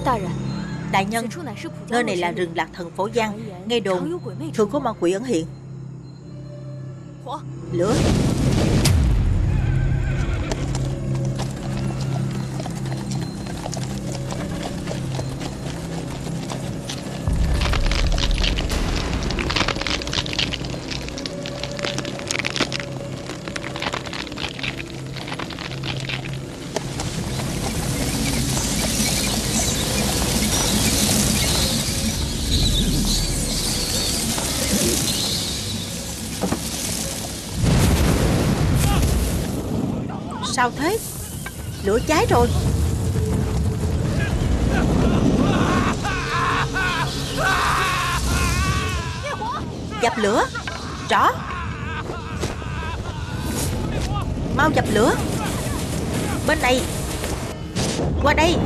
Đại nhân, nơi này là rừng Lạc Thần Phổ Giang. Nghe đồn thường có ma quỷ ẩn hiện. Lửa. Sao thế? Lửa cháy rồi. Dập lửa. Rõ. Mau dập lửa. Bên này. Qua đây.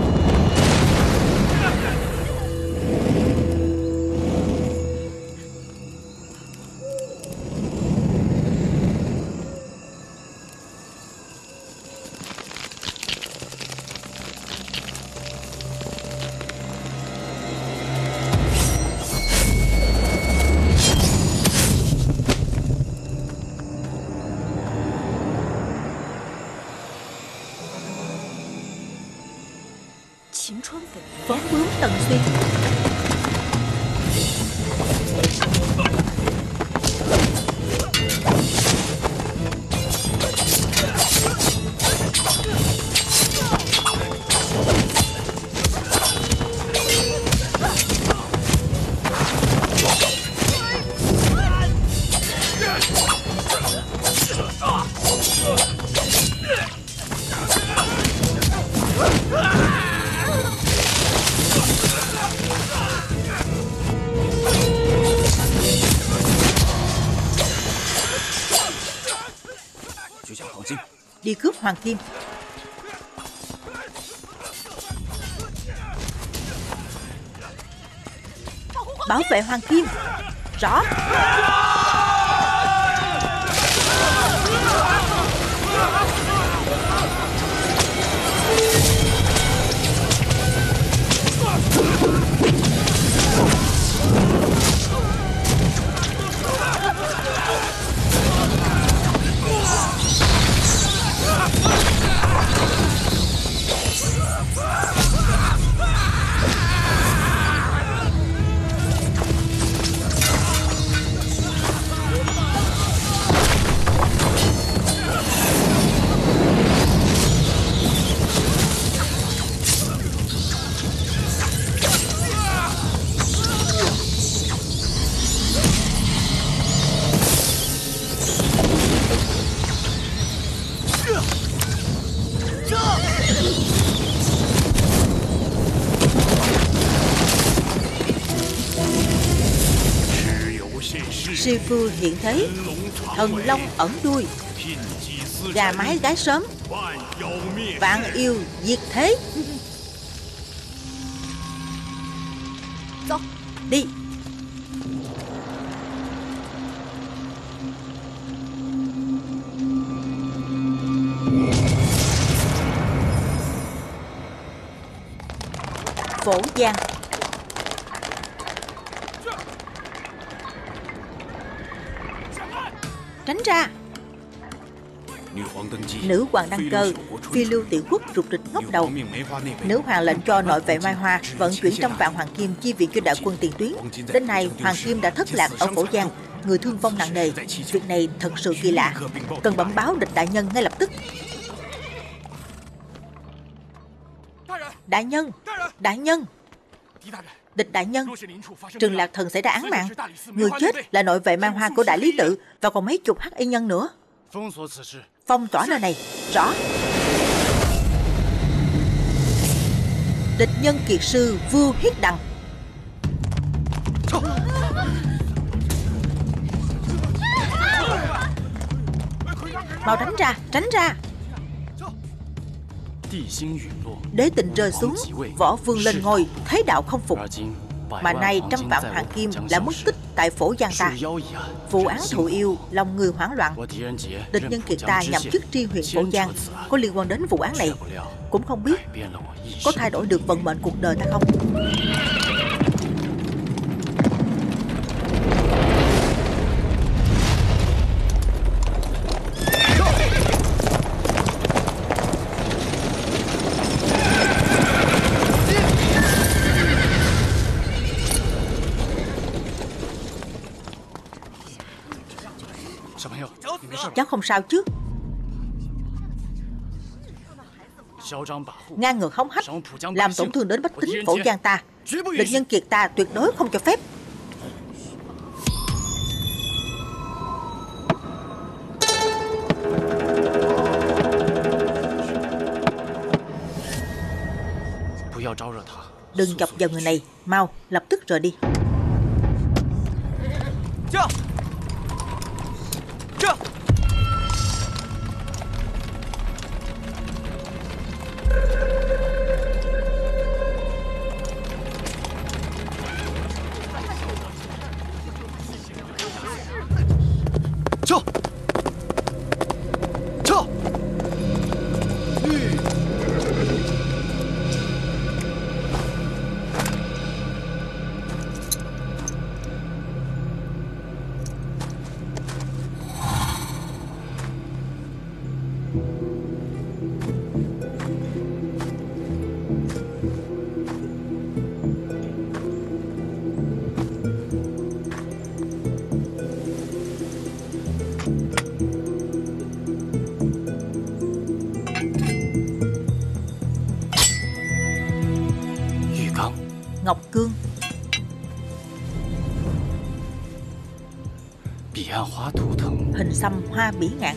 Phóng bướm Tần Xuyên. Đi cướp Hoàng Kim. Bảo vệ Hoàng Kim. Rõ. Sư Phu hiện thế, thần long ẩn đuôi, gà mái gái sớm, vạn yêu diệt thế. Đi. Phổ Giang. Tránh ra. Nữ hoàng đăng cơ, phi lưu tiểu quốc rụt rịch ngóc đầu. Nữ hoàng lệnh cho nội vệ Mai Hoa vận chuyển trăm vạn hoàng kim chi viện cho đại quân tiền tuyến. Đến nay hoàng kim đã thất lạc ở Phổ Giang, người thương vong nặng nề. Việc này thật sự kỳ lạ, cần bẩm báo địch đại nhân ngay lập tức. Đại nhân, đại nhân. Địch đại nhân, Trừng Lạc Thần xảy ra án mạng. Người chết là nội vệ Mai Hoa của Đại Lý Tự và còn mấy chục hắc y nhân nữa. Phong tỏa nơi này. Rõ. Địch nhân kiệt sư Vưu Hiết Đằng. Mau tránh ra, tránh ra. Đế tình rơi xuống, võ vương lên ngôi, thế đạo không phục. Mà nay trăm vạn hoàng kim đã mất tích tại phổ Giang ta. Vụ án thụ yêu, lòng người hoảng loạn. Địch nhân Kiệt ta nhậm chức tri huyện phổ Giang, có liên quan đến vụ án này. Cũng không biết có thay đổi được vận mệnh cuộc đời ta không. Cháu không sao chứ? Ngang ngược hống hách, làm tổn thương đến bách tính phổ Giang ta. Địch nhân Kiệt ta tuyệt đối không cho phép. Đừng chọc vào người này, mau lập tức rời đi. Ngọc Cương. Hình xăm hoa bỉ ngạn.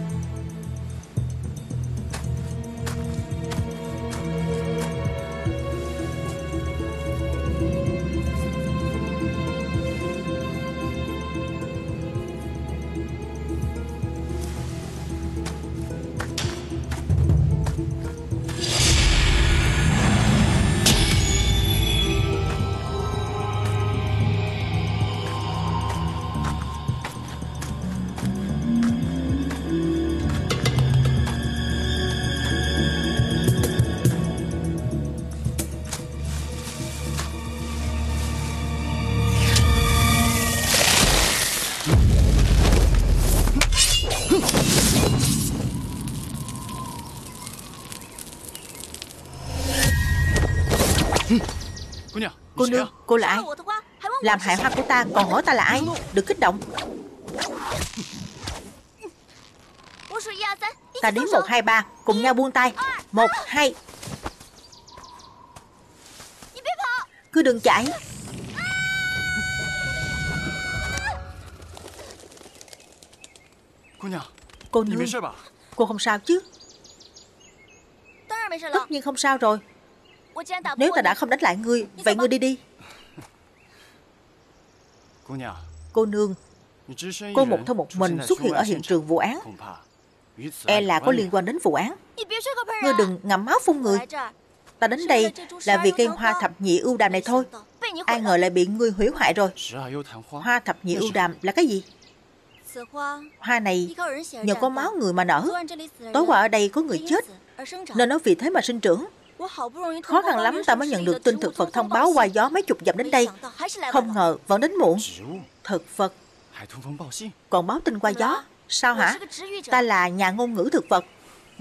Cô nương, cô là ai? Làm hại hoa của ta còn hỏi ta là ai? Đừng kích động. Ta đếm 1, 2, 3, cùng nhau buông tay. 1, 2. Cứ đừng chạy. Cô nương, cô không sao chứ? Tất nhiên không sao rồi. Nếu ta đã không đánh lại ngươi, vậy ngươi đi đi. Cô nương, cô một thân một mình xuất hiện ở hiện trường vụ án, e là có liên quan đến vụ án. Ngươi đừng ngậm máu phun người. Ta đến đây là vì cây hoa thập nhị ưu đàm này thôi. Ai ngờ lại bị ngươi hủy hoại rồi. Hoa thập nhị ưu đàm là cái gì? Hoa này nhờ có máu người mà nở. Tối qua ở đây có người chết, nên nó vì thế mà sinh trưởng. Khó khăn lắm ta mới nhận được tin thực vật thông báo qua gió mấy chục dặm đến đây. Không ngờ vẫn đến muộn. Thực vật còn báo tin qua gió. Sao hả? Ta là nhà ngôn ngữ thực vật.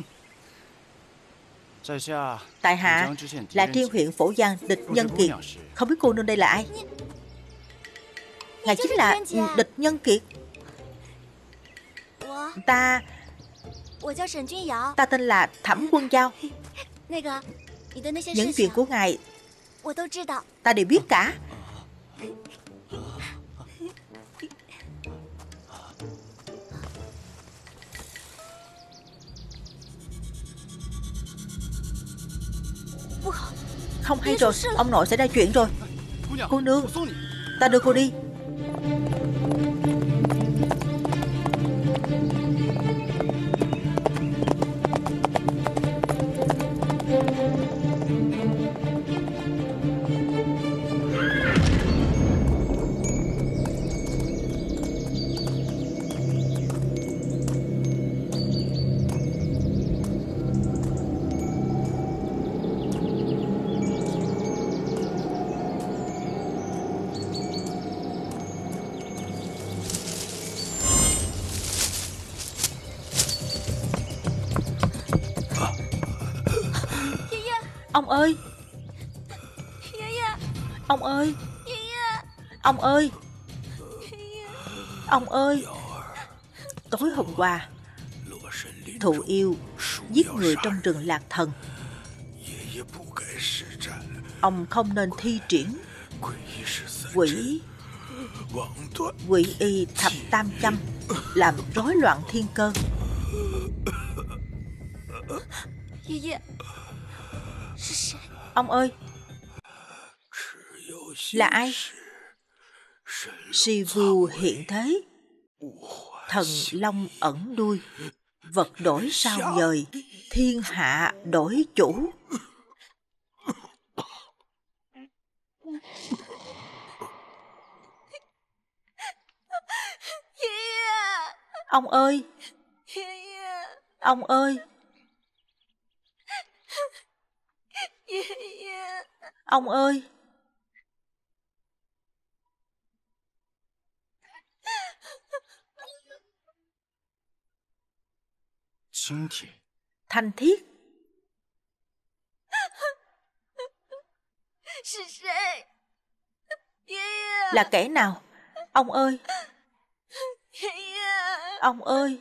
Tại hạ là tri huyện phổ Giang Địch Nhân Kiệt. Không biết cô nương đây là ai? Ngài chính là Địch Nhân Kiệt. Ta tên là Thẩm Quân Giao. Những chuyện của ngài ta đều biết cả. Không hay rồi, ông nội xảy ra chuyện rồi. Cô nương, ta đưa cô đi. Ông ơi! Ông ơi! Ông ơi! Ông ơi! Tối hôm qua, Thụ Yêu giết người trong rừng Lạc Thần. Ông không nên thi triển quỷ y thập tam châm, làm rối loạn thiên cơ. Ông ơi! Là ai? Si Vu hiện thế, thần long ẩn đuôi, vật đổi sao dời, thiên hạ đổi chủ. Ông ơi! Ông ơi! Ông ơi! Thanh Thiết. Là kẻ nào? Ông ơi! Ông ơi!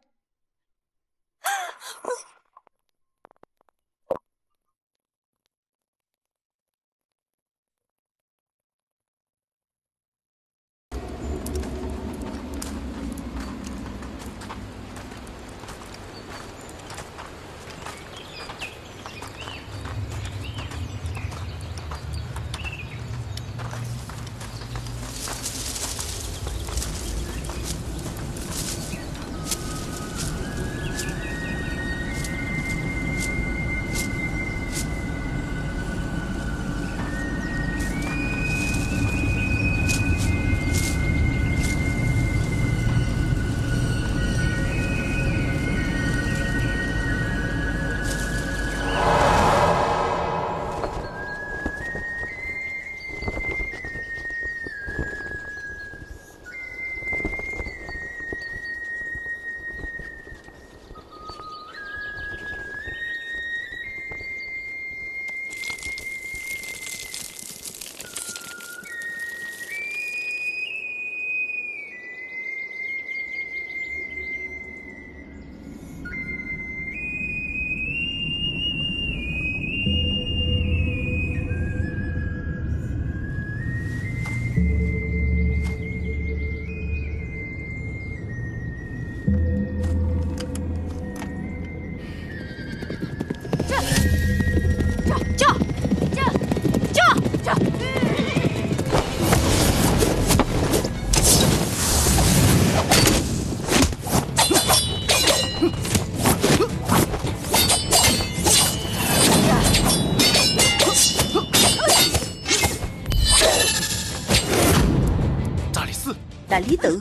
Đại lý tự.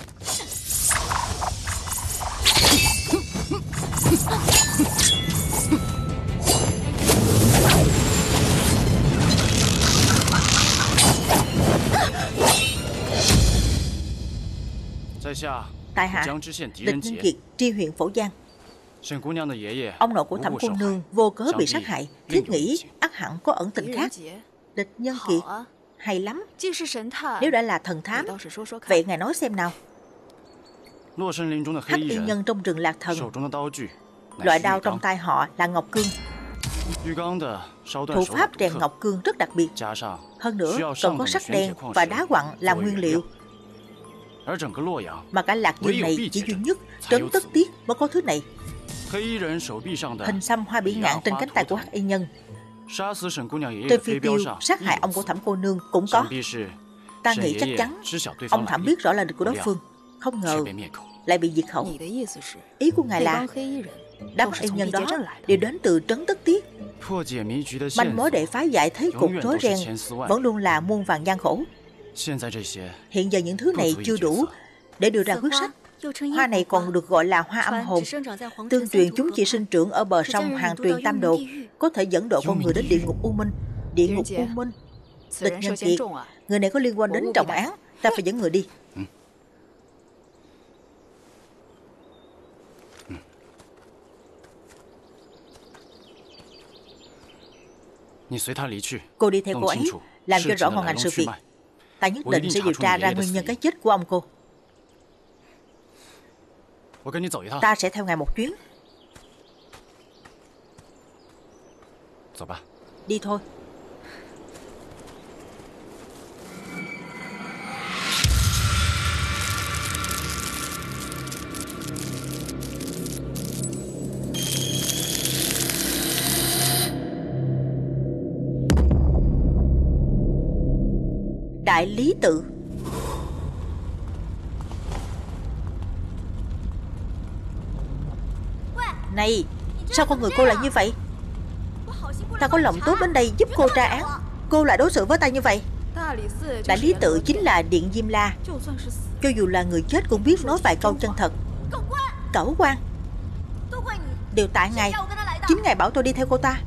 Tại hạ Địch Nhân Kiệt, tri huyện Phổ Giang. Ông nội của Thẩm cô nương vô cớ bị sát hại, thiết nghĩ ắt hẳn có ẩn tình khác. Địch Nhân Kiệt, hay lắm. Nếu đã là thần thám, vậy ngài nói xem nào. Hắc y nhân trong rừng Lạc Thần, loại đao trong tay họ là ngọc cương. Thủ pháp rèn ngọc cương rất đặc biệt. Hơn nữa còn có sắt đen và đá quặng làm nguyên liệu. Mà cả Lạc Dương này chỉ duy nhất Trấn Tất Tiết mới có thứ này. Hình xăm hoa bỉ ngạn trên cánh tay của hắc y nhân, trên phi tiêu sát hại ông của Thẩm cô nương cũng có. Ta nghĩ chắc chắn ông Thẩm biết rõ là địch của đối phương, không ngờ lại bị diệt khẩu. Ý của ngài là đám hắc y nhân đó đều đến từ Trấn Tất Tiết. Manh mối để phá giải thế cục rối ren vẫn luôn là muôn vàn gian khổ. Hiện giờ những thứ này chưa đủ để đưa ra quyết sách. Hoa này còn được gọi là hoa âm hồn. Tương truyền chúng chỉ sinh trưởng ở bờ sông Hàng Tuyền Tam Đồ, có thể dẫn độ con người đến địa ngục U Minh. Địa ngục U Minh. Địch Nhân Kiệt, người này có liên quan đến trọng án, ta phải dẫn người đi. Cô đi theo cô ấy, làm cho rõ ngọn ngành sự việc. Ta nhất định sẽ điều tra ra nguyên nhân cái chết của ông cô. Ta sẽ theo ngài một chuyến. Đi thôi. Đại lý tự. Này, sao con người cô lại như vậy? Ta có lòng tốt đến đây giúp cô tra án, cô lại đối xử với ta như vậy. Đại lý tự chính là Điện Diêm La. Cho dù là người chết cũng biết nói vài câu chân thật. Cẩu quan, đều tại ngài. Chính ngài bảo tôi đi theo cô ta.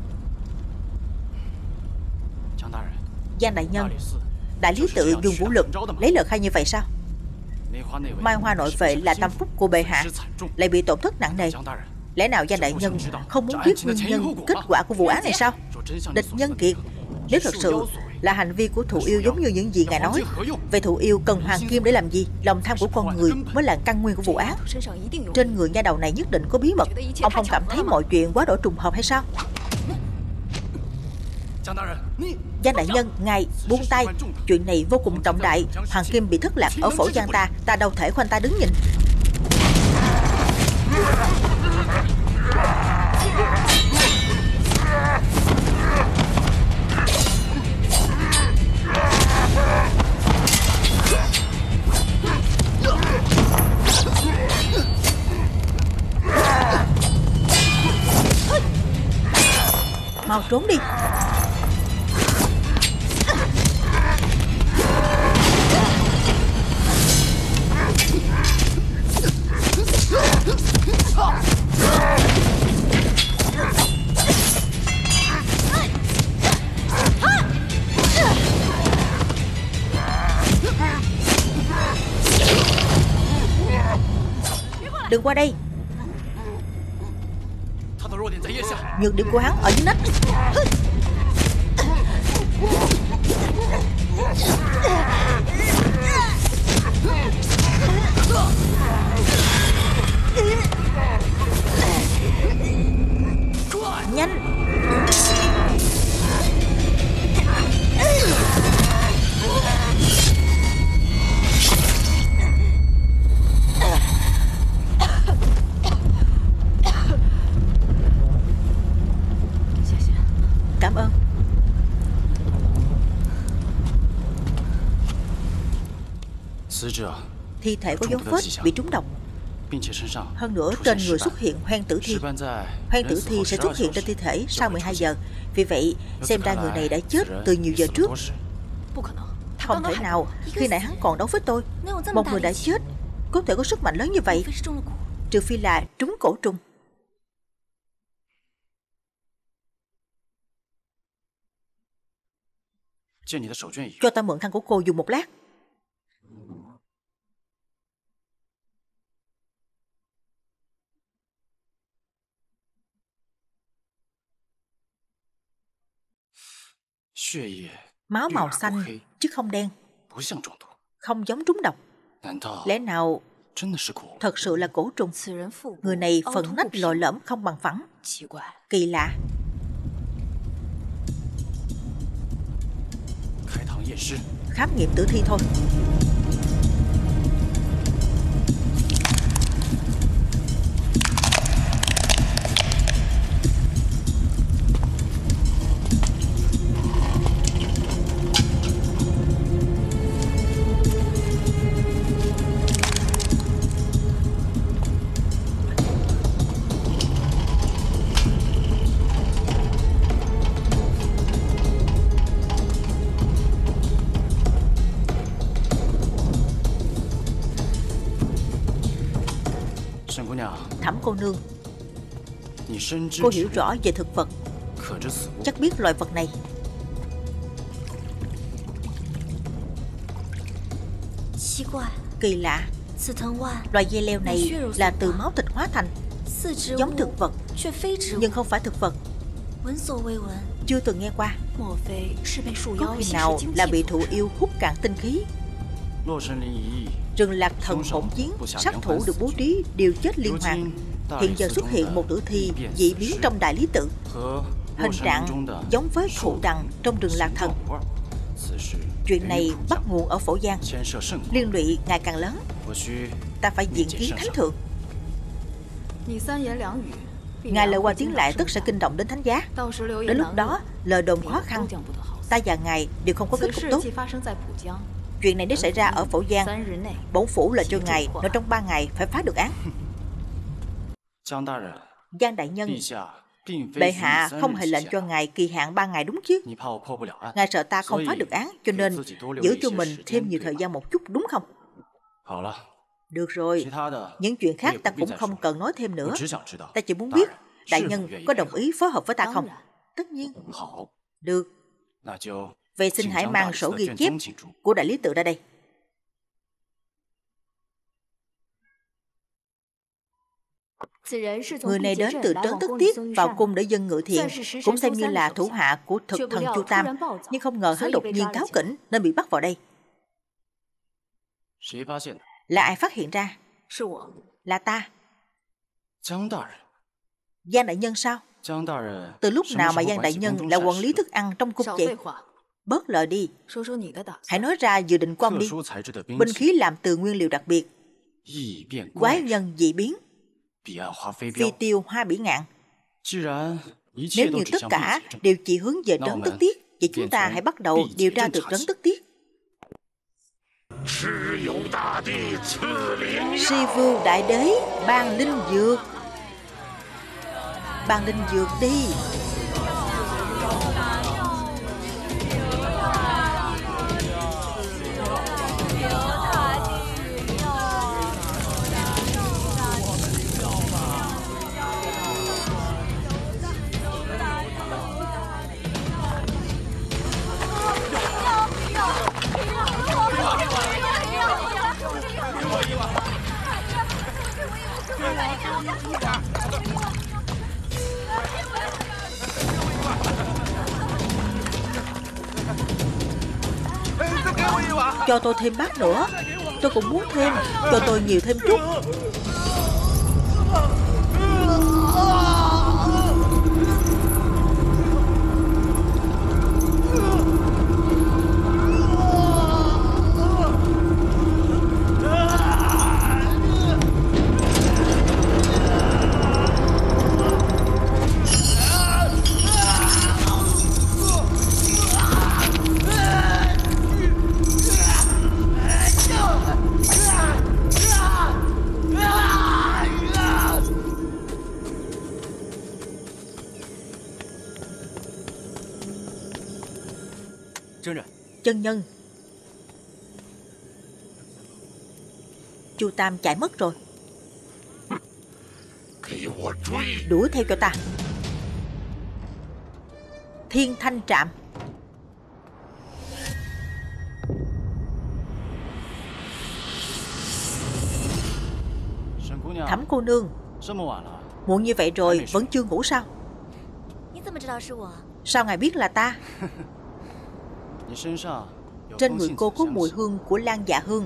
Giang đại nhân, đại lý tự dùng vũ lực lấy lời khai như vậy sao? Mai Hoa nội vệ là tâm phúc của bệ hạ, lại bị tổn thất nặng nề. Lẽ nào Giang đại nhân không muốn biết nguyên nhân kết quả của vụ án này sao? Địch nhân kiệt, nếu thật sự là hành vi của Thụ Yêu giống như những gì ngài nói, vậy Thụ Yêu cần hoàng kim để làm gì? Lòng tham của con người mới là căn nguyên của vụ án. Trên người nha đầu này nhất định có bí mật. Ông không cảm thấy mọi chuyện quá đổi trùng hợp hay sao? Giang đại nhân, ngài buông tay. Chuyện này vô cùng trọng đại. Hoàng kim bị thất lạc ở phổ Giang ta đâu thể khoanh tay đứng nhìn. Mau trốn đi. Đừng qua đây. Nhược điểm của hắn ở dưới nách. Nhanh. Cảm ơn. Thi thể có dấu vết bị trúng độc. Hơn nữa trên người xuất hiện hoen tử thi. Hoen tử thi sẽ xuất hiện trên thi thể sau 12 giờ. Vì vậy xem ra người này đã chết từ nhiều giờ trước. Không thể nào, khi nãy hắn còn đấu với tôi. Một người đã chết có thể có sức mạnh lớn như vậy, trừ phi là trúng cổ trùng. Cho ta mượn khăn của cô dùng một lát. Máu màu xanh chứ không đen, không giống trúng độc. Lẽ nào thật sự là cổ trùng? Người này phần nách lồi lõm không bằng phẳng. Kỳ lạ. Khám nghiệm tử thi thôi. Thẩm cô nương, cô hiểu rõ về thực vật, chắc biết loài vật này. Kỳ lạ, loài dây leo này là từ máu thịt hóa thành, giống thực vật nhưng không phải thực vật. chưa từng nghe qua. Có khi nào là bị thụ yêu hút cạn tinh khí? Rừng Lạc Thần hỗn chiến, sát thủ được bố trí đều chết liên hoàn. Hiện giờ xuất hiện một tử thi dị biến trong đại lý tự, hình trạng giống với thụ đằng trong rừng Lạc Thần. Chuyện này bắt nguồn ở Phổ Giang, liên lụy ngày càng lớn. Ta phải diện kiến thánh thượng. Ngài lời qua tiếng lại tất sẽ kinh động đến thánh giá. Đến lúc đó lời đồn khó khăn, ta và ngài đều không có kết cục tốt. Chuyện này nếu xảy ra ở Phổ Giang, bổn phủ lệnh cho ngài nói trong 3 ngày phải phá được án. Giang đại nhân, bệ hạ không hề lệnh cho ngài kỳ hạn 3 ngày đúng chứ? Ngài sợ ta không phá được án, cho nên giữ cho mình thêm nhiều thời gian một chút đúng không? Được rồi, những chuyện khác ta cũng không cần nói thêm nữa. Ta chỉ muốn biết đại nhân có đồng ý phối hợp với ta không? Tất nhiên. Được. Vậy xin hãy mang sổ ghi chép của đại lý tự ra đây. Người này đến từ trấn Tức Tiết vào cung để dâng ngự thiện, cũng xem như là thủ hạ của thực thần Chu Tam, nhưng không ngờ hắn đột nhiên cáo kỉnh nên bị bắt vào đây. Là ai phát hiện ra? Là ta. Giang đại nhân sao? Từ lúc nào mà Giang đại nhân là quản lý thức ăn trong cung vậy? Bớt lời đi. Hãy nói ra dự định của ông đi. Binh khí làm từ nguyên liệu đặc biệt, quái nhân dị biến, phi tiêu hoa bỉ ngạn. Nếu như tất cả đều chỉ hướng về trấn Tức Tiết, vậy chúng ta hãy bắt đầu điều tra từ trấn Tức Tiết. Si Vưu đại đế ban linh dược. Ban linh dược đi. Cho tôi thêm bát nữa. Tôi cũng muốn thêm. Cho tôi nhiều thêm chút. Chân nhân, Chu Tam chạy mất rồi. Đuổi theo cho ta. Thiên Thanh Trạm. Thẩm cô nương, muộn như vậy rồi vẫn chưa ngủ sao? Sao ngài biết là ta? Trên người cô có mùi hương của Lan Dạ Hương.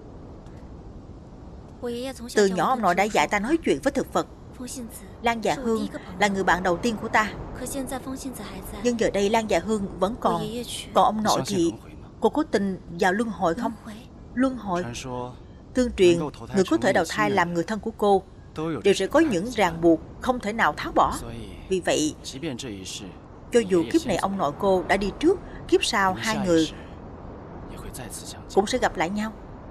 Từ nhỏ ông nội đã dạy ta nói chuyện với thực vật. Lan Dạ Hương là người bạn đầu tiên của ta. Nhưng giờ đây Lan Dạ Hương vẫn còn. Còn ông nội thì cô có tin vào luân hồi không? Luân hồi. Tương truyền người có thể đầu thai làm người thân của cô đều sẽ có những ràng buộc không thể nào tháo bỏ. Vì vậy, cho dù kiếp này ông nội cô đã đi trước, kiếp sau hai người cũng sẽ gặp lại nhau.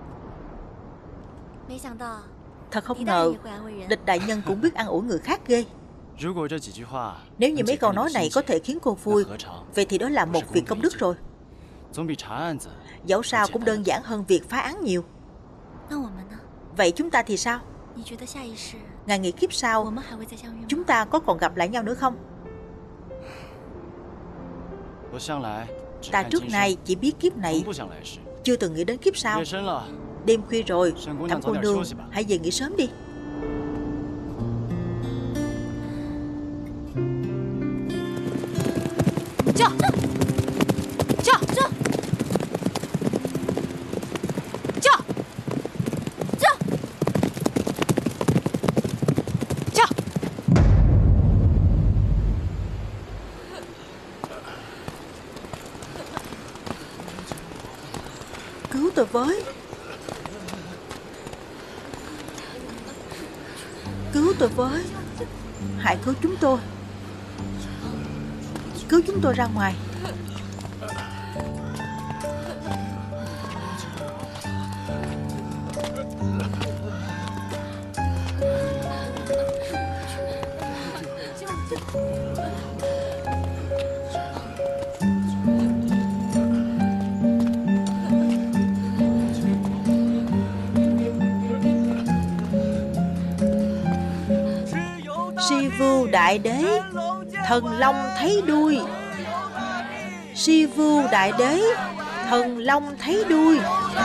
Thật không ngờ Địch đại nhân cũng biết an ủi người khác ghê. Nếu như mấy câu nói này có thể khiến cô vui, vậy thì đó là một việc công đức rồi. Dẫu sao cũng đơn giản hơn việc phá án nhiều. Vậy chúng ta thì sao? Ngài nghĩ kiếp sau chúng ta có còn gặp lại nhau nữa không? Ta trước nay chỉ biết kiếp này, chưa từng nghĩ đến kiếp sau. Đêm khuya rồi, Thẩm cô nương hãy về nghỉ sớm đi. Cứu tôi với. Cứu tôi với. Hãy cứu chúng tôi. Cứu chúng tôi ra ngoài. Si Vưu Đại Đế, thần long thấy đuôi. Si Vưu Đại Đế, thần long thấy đuôi.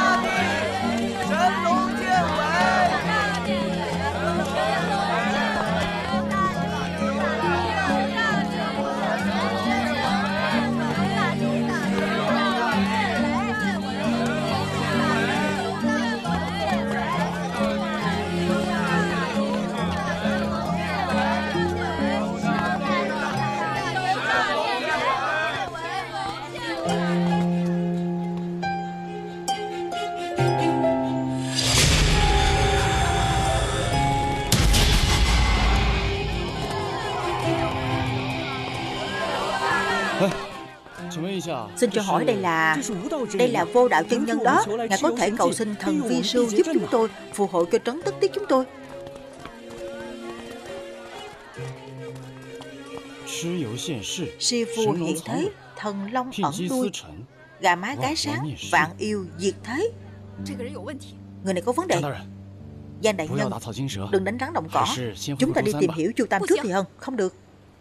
Xin cho hỏi đây là vô đạo chân nhân đó. Ngài có thể cầu xin thần Vi Sư giúp chúng tôi, phù hộ cho trấn Tất Tiết chúng tôi. Si Vưu hiện thế, thần long ẩn đuôi. Gà mái cái sáng, vạn yêu diệt thế. Người này có vấn đề. Giang đại nhân, đừng đánh rắn động cỏ. Chúng ta đi tìm hiểu Chu Tam trước thì hơn. Không được.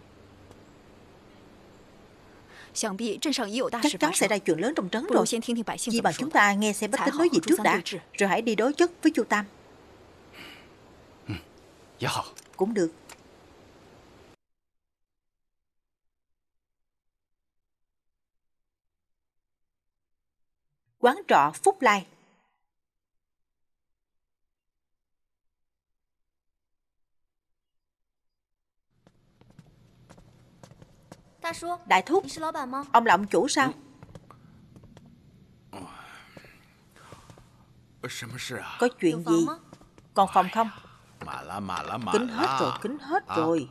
Chắc chắn xảy ra chuyện lớn trong trấn rồi. Chỉ bằng chúng ta nghe xem bách tính nói gì trước đã, rồi hãy đi đối chất với Chu Tam. Cũng được. Quán trọ Phúc Lai. Đại thúc, ông là ông chủ sao? Có chuyện gì? Còn phòng không? Kín hết rồi, kín hết rồi.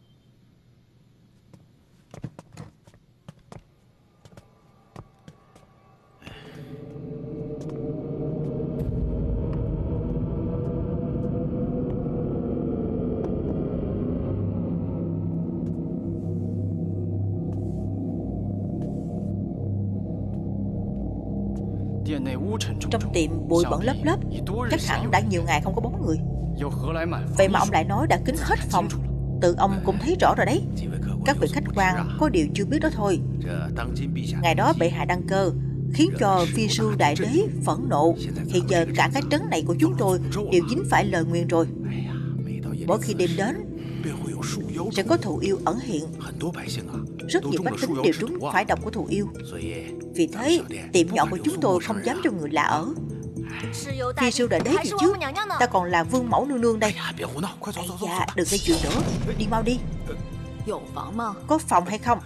Trong tiệm bụi bẩn lấp lấp, chắc hẳn đã nhiều ngày không có bóng người. Vậy mà ông lại nói đã kín hết phòng. Tự ông cũng thấy rõ rồi đấy. Các vị khách quan có điều chưa biết đó thôi. Ngày đó bệ hạ đăng cơ, khiến cho Vi Sư Đại Đế phẫn nộ. Hiện giờ cả cái trấn này của chúng tôi đều dính phải lời nguyền rồi. Mỗi khi đêm đến sẽ có thù yêu ẩn hiện. Rất nhiều bách tính đều trúng phải độc của thù yêu. Vì thế tiệm nhỏ của chúng tôi không dám cho người lạ ở. Vi Sư Đại Đế gì chứ, ta còn là vương mẫu nương nương đây. Ây da, đừng gây chuyện nữa. Đi mau đi. Có phòng hay không?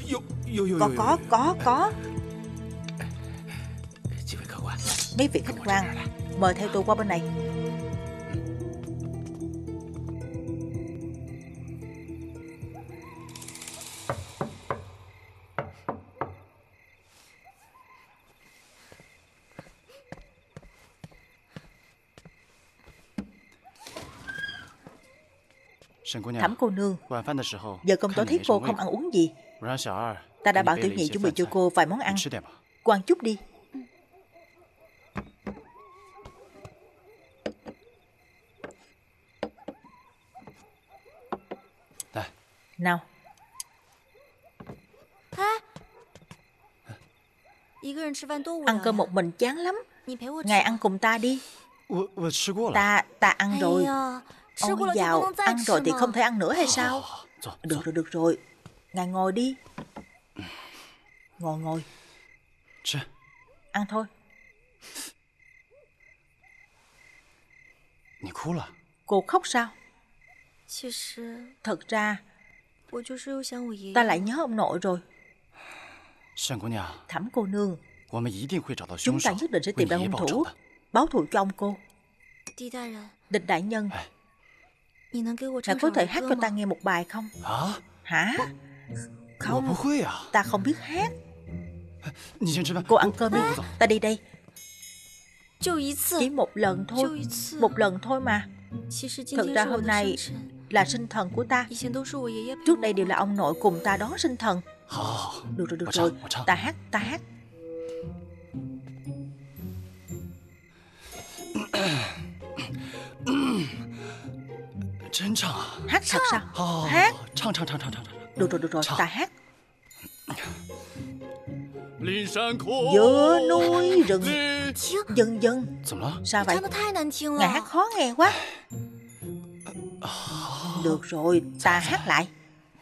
Có. Mấy vị khách quan, mời theo tôi qua bên này. Thẩm cô nương, giờ cơm tối thấy cô không ăn uống gì. Ta đã bảo tiểu nhị chuẩn bị cho cô vài món ăn. Cô ăn chút đi. Nào. Ăn cơm một mình chán lắm. Ngài ăn cùng ta đi. Ta ăn rồi. Ôi dào, ăn rồi thì không thể ăn nữa hay sao? Được rồi. Ngài ngồi đi. Ngồi. Ăn thôi. Cô khóc sao? Thật ra ta lại nhớ ông nội rồi. Thẩm cô nương, Chúng ta nhất định sẽ tìm ra hung thủ, báo thù cho ông cô. Địch đại nhân, ngài có thể hát cho ta nghe một bài không? Hả? Không, ta không biết hát. Cô ăn cơm đi, ta đi đây. Chỉ một lần thôi, một lần thôi mà. Thực ra hôm nay là sinh thần của ta. Trước đây đều là ông nội cùng ta đón sinh thần. Được rồi, ta hát. Hát thật sao? Hát. Được rồi, ta hát. Giữa núi rừng dần. Sao vậy? Ngài hát khó nghe quá. Được rồi, ta hát lại.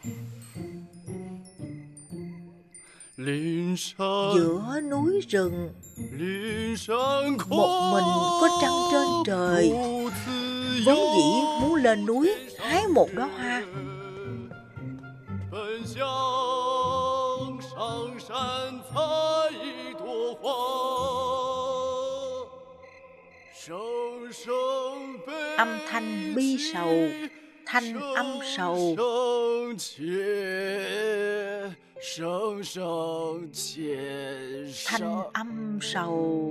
Giữa núi rừng một mình có trăng trên trời, vốn dĩ muốn lên núi hái một đóa hoa. Âm thanh bi sầu, thanh âm sầu. Thanh âm sầu.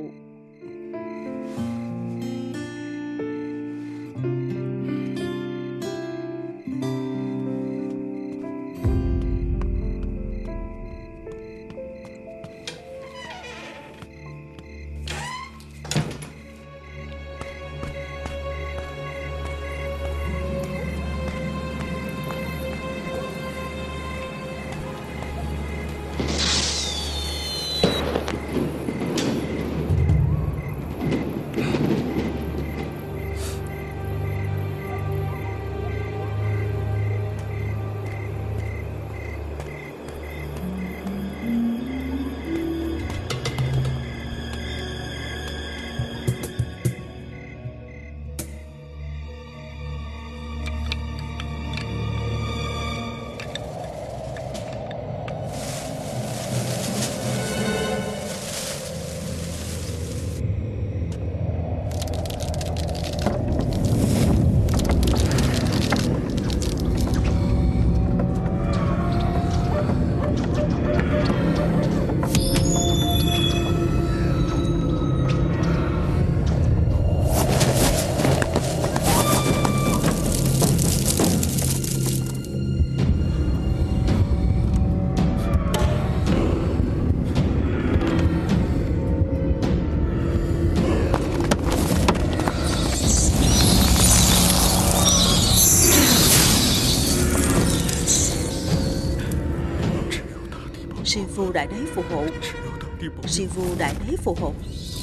Sư Phụ Đại Đế phù hộ. Sư Phụ Đại Đế phù hộ.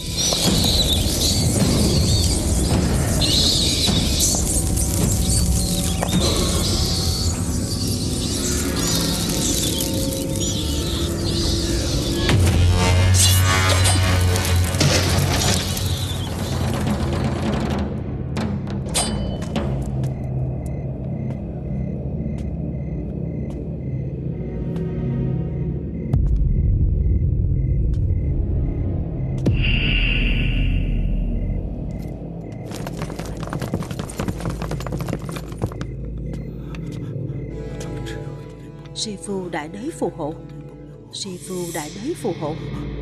Sư Phụ Đại Đế phù hộ. Sư Phụ Đại Đế phù hộ.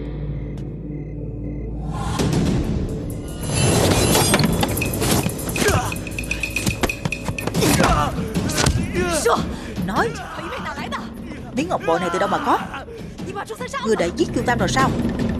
Nói, miếng ngọc bội này từ đâu mà có? Ngươi đã giết Chu Tam rồi sao?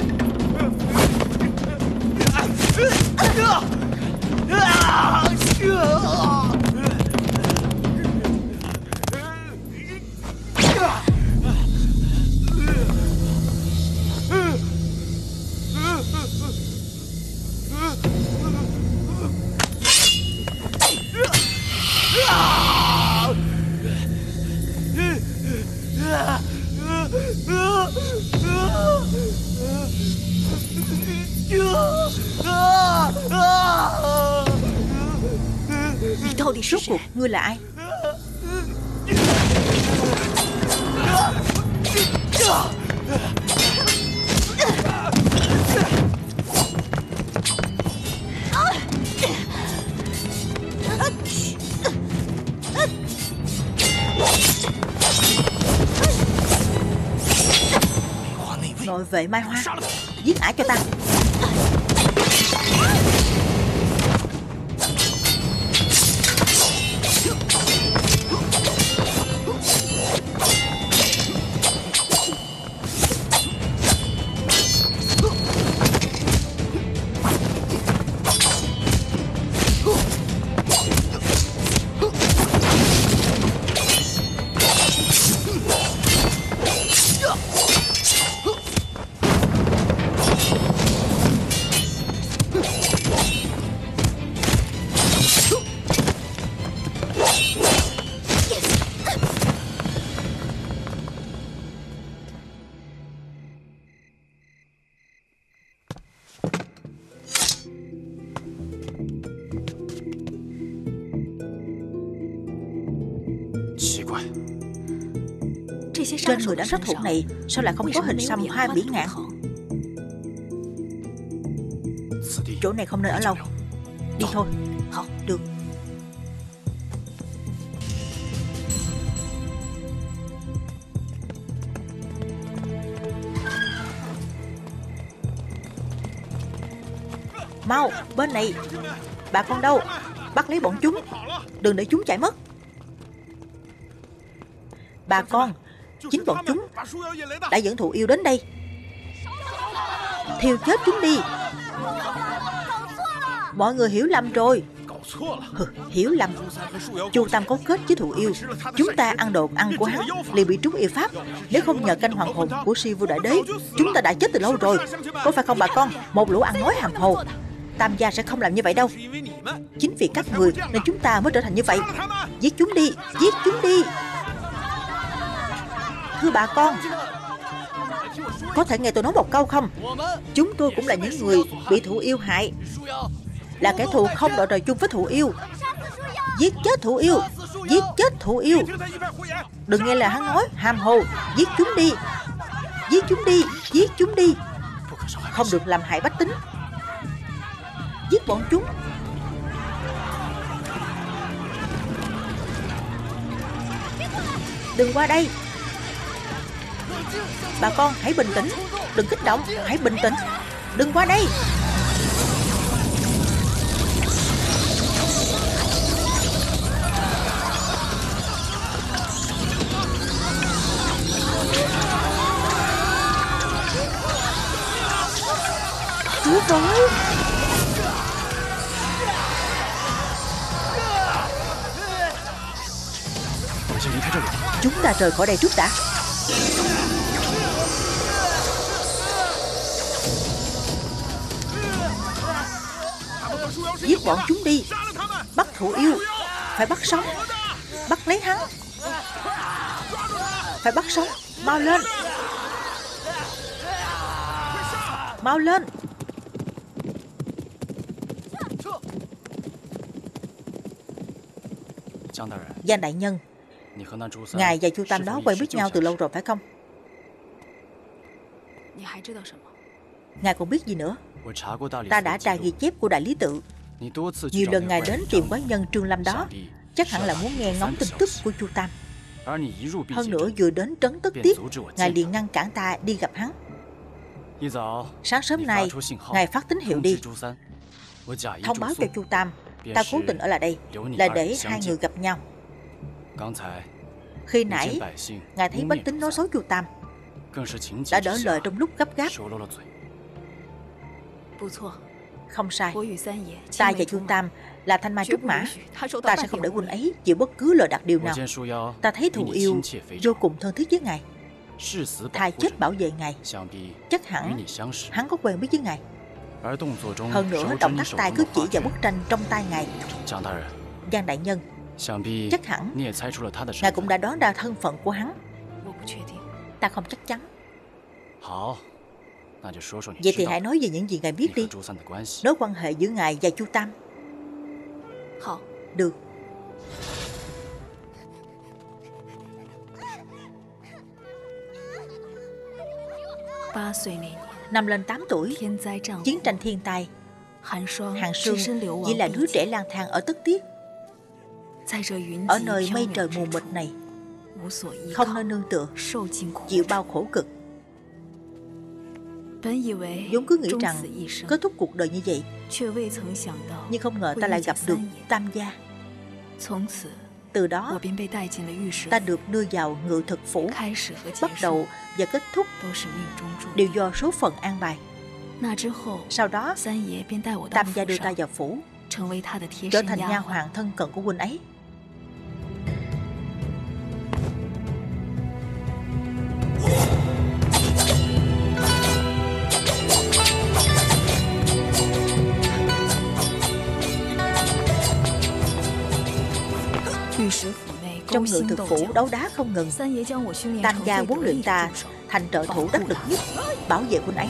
Rốt cuộc ngươi là ai? Nội vệ Mai Hoa, giết ả cho ta. Trên người đám sát thủ này sao lại không có hình xăm Hoa Bỉ Ngạn? Chỗ này không nên ở lâu. Đi thôi. Được. Mau, bên này. Bà con đâu? Bắt lấy bọn chúng, đừng để chúng chạy mất. Bà con, chính bọn chúng đã dẫn thụ yêu đến đây. Thiêu chết chúng đi. Mọi người hiểu lầm rồi. Hiểu lầm. Chu Tam cấu kết với thụ yêu. Chúng ta ăn đồ ăn của hắn liền bị trúng yêu pháp. Nếu không nhờ canh hoàng hồn của Si Vua Đại Đế, chúng ta đã chết từ lâu rồi. Có phải không bà con? Một lũ ăn nói hàm hồ. Tam gia sẽ không làm như vậy đâu. Chính vì các người nên chúng ta mới trở thành như vậy. Giết chúng đi, giết chúng đi. Thưa bà con, có thể nghe tôi nói một câu không? Chúng tôi cũng là những người bị thụ yêu hại, là kẻ thù không đội trời chung với thụ yêu. Giết chết thụ yêu, giết chết thụ yêu. Đừng nghe lời hắn nói hàm hồ. Giết chúng đi, giết chúng đi, giết chúng đi. Không được làm hại bách tính. Giết bọn chúng. Đừng qua đây. Bà con hãy bình tĩnh. Đừng kích động, hãy bình tĩnh. Đừng qua đây. Chúa ơi! Chúng ta rời khỏi đây trước đã. Giết bọn chúng đi. Bắt thụ yêu. Phải bắt sống. Bắt lấy hắn. Phải bắt sống. Mau lên. Mau lên. Giang đại nhân, ngài và Chu Tam đó quen biết nhau từ lâu rồi phải không? Ngài còn biết gì nữa? Ta đã tra ghi chép của Đại Lý Tự. Nhiều lần ngài đến tìm quán nhân Trương Lâm đó, chắc hẳn là muốn nghe ngóng tin tức của Chu Tam. Hơn nữa vừa đến Trấn Tất Tiết, ngài liền ngăn cản ta đi gặp hắn. Sáng sớm nay, ngài phát tín hiệu đi, thông báo cho Chu Tam ta cố tình ở lại đây là để hai người gặp nhau. Khi nãy ngài thấy bách tính nói xấu Chu Tam, đã đỡ lời trong lúc gấp gáp. Không sai. Ta và Chu Tam là thanh mai trúc mã. Ta sẽ không để huynh ấy chịu bất cứ lời đặt điều nào. Ta thấy thù yêu vô cùng thân thiết với ngài, thà chết bảo vệ ngài. Chắc hẳn hắn có quen biết với ngài. Hơn nữa động tác tay cứ chỉ vào bức tranh trong tay ngài. Giang đại nhân, chắc hẳn ngài cũng đã đoán ra thân phận của hắn. Ta không chắc chắn. Vậy thì hãy nói về những gì ngài biết đi. Nói quan hệ giữa ngài và Chu Tam. Được. Năm lên 8 tuổi, chiến tranh thiên tai, Hàn Sương chỉ là đứa trẻ lang thang ở Tất Tiết. Ở nơi mây trời mù mịt này, không nơi nương tựa, chịu bao khổ cực. Vốn cứ nghĩ rằng kết thúc cuộc đời như vậy, nhưng không ngờ ta lại gặp được Tam gia. Từ đó ta được đưa vào ngự thực phủ. Bắt đầu và kết thúc đều do số phận an bài. Sau đó Tam gia đưa ta vào phủ, trở thành nha hoàn thân cận của huynh ấy. Trong ngự thực phủ đấu đá không ngừng. Tam gia huấn luyện ta thành trợ thủ đắc lực nhất, bảo vệ huynh ấy.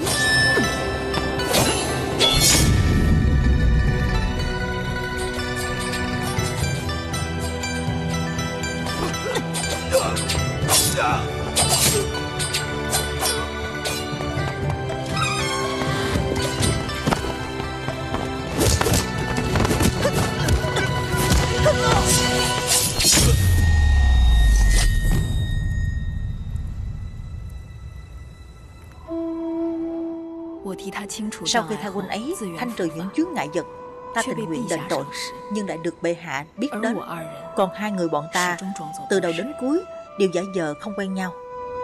Sau khi thay huynh ấy thanh trừ những chướng ngại vật, ta tình nguyện đền tội, nhưng lại được bệ hạ biết đến. Còn hai người bọn ta từ đầu đến cuối đều giả vờ không quen nhau.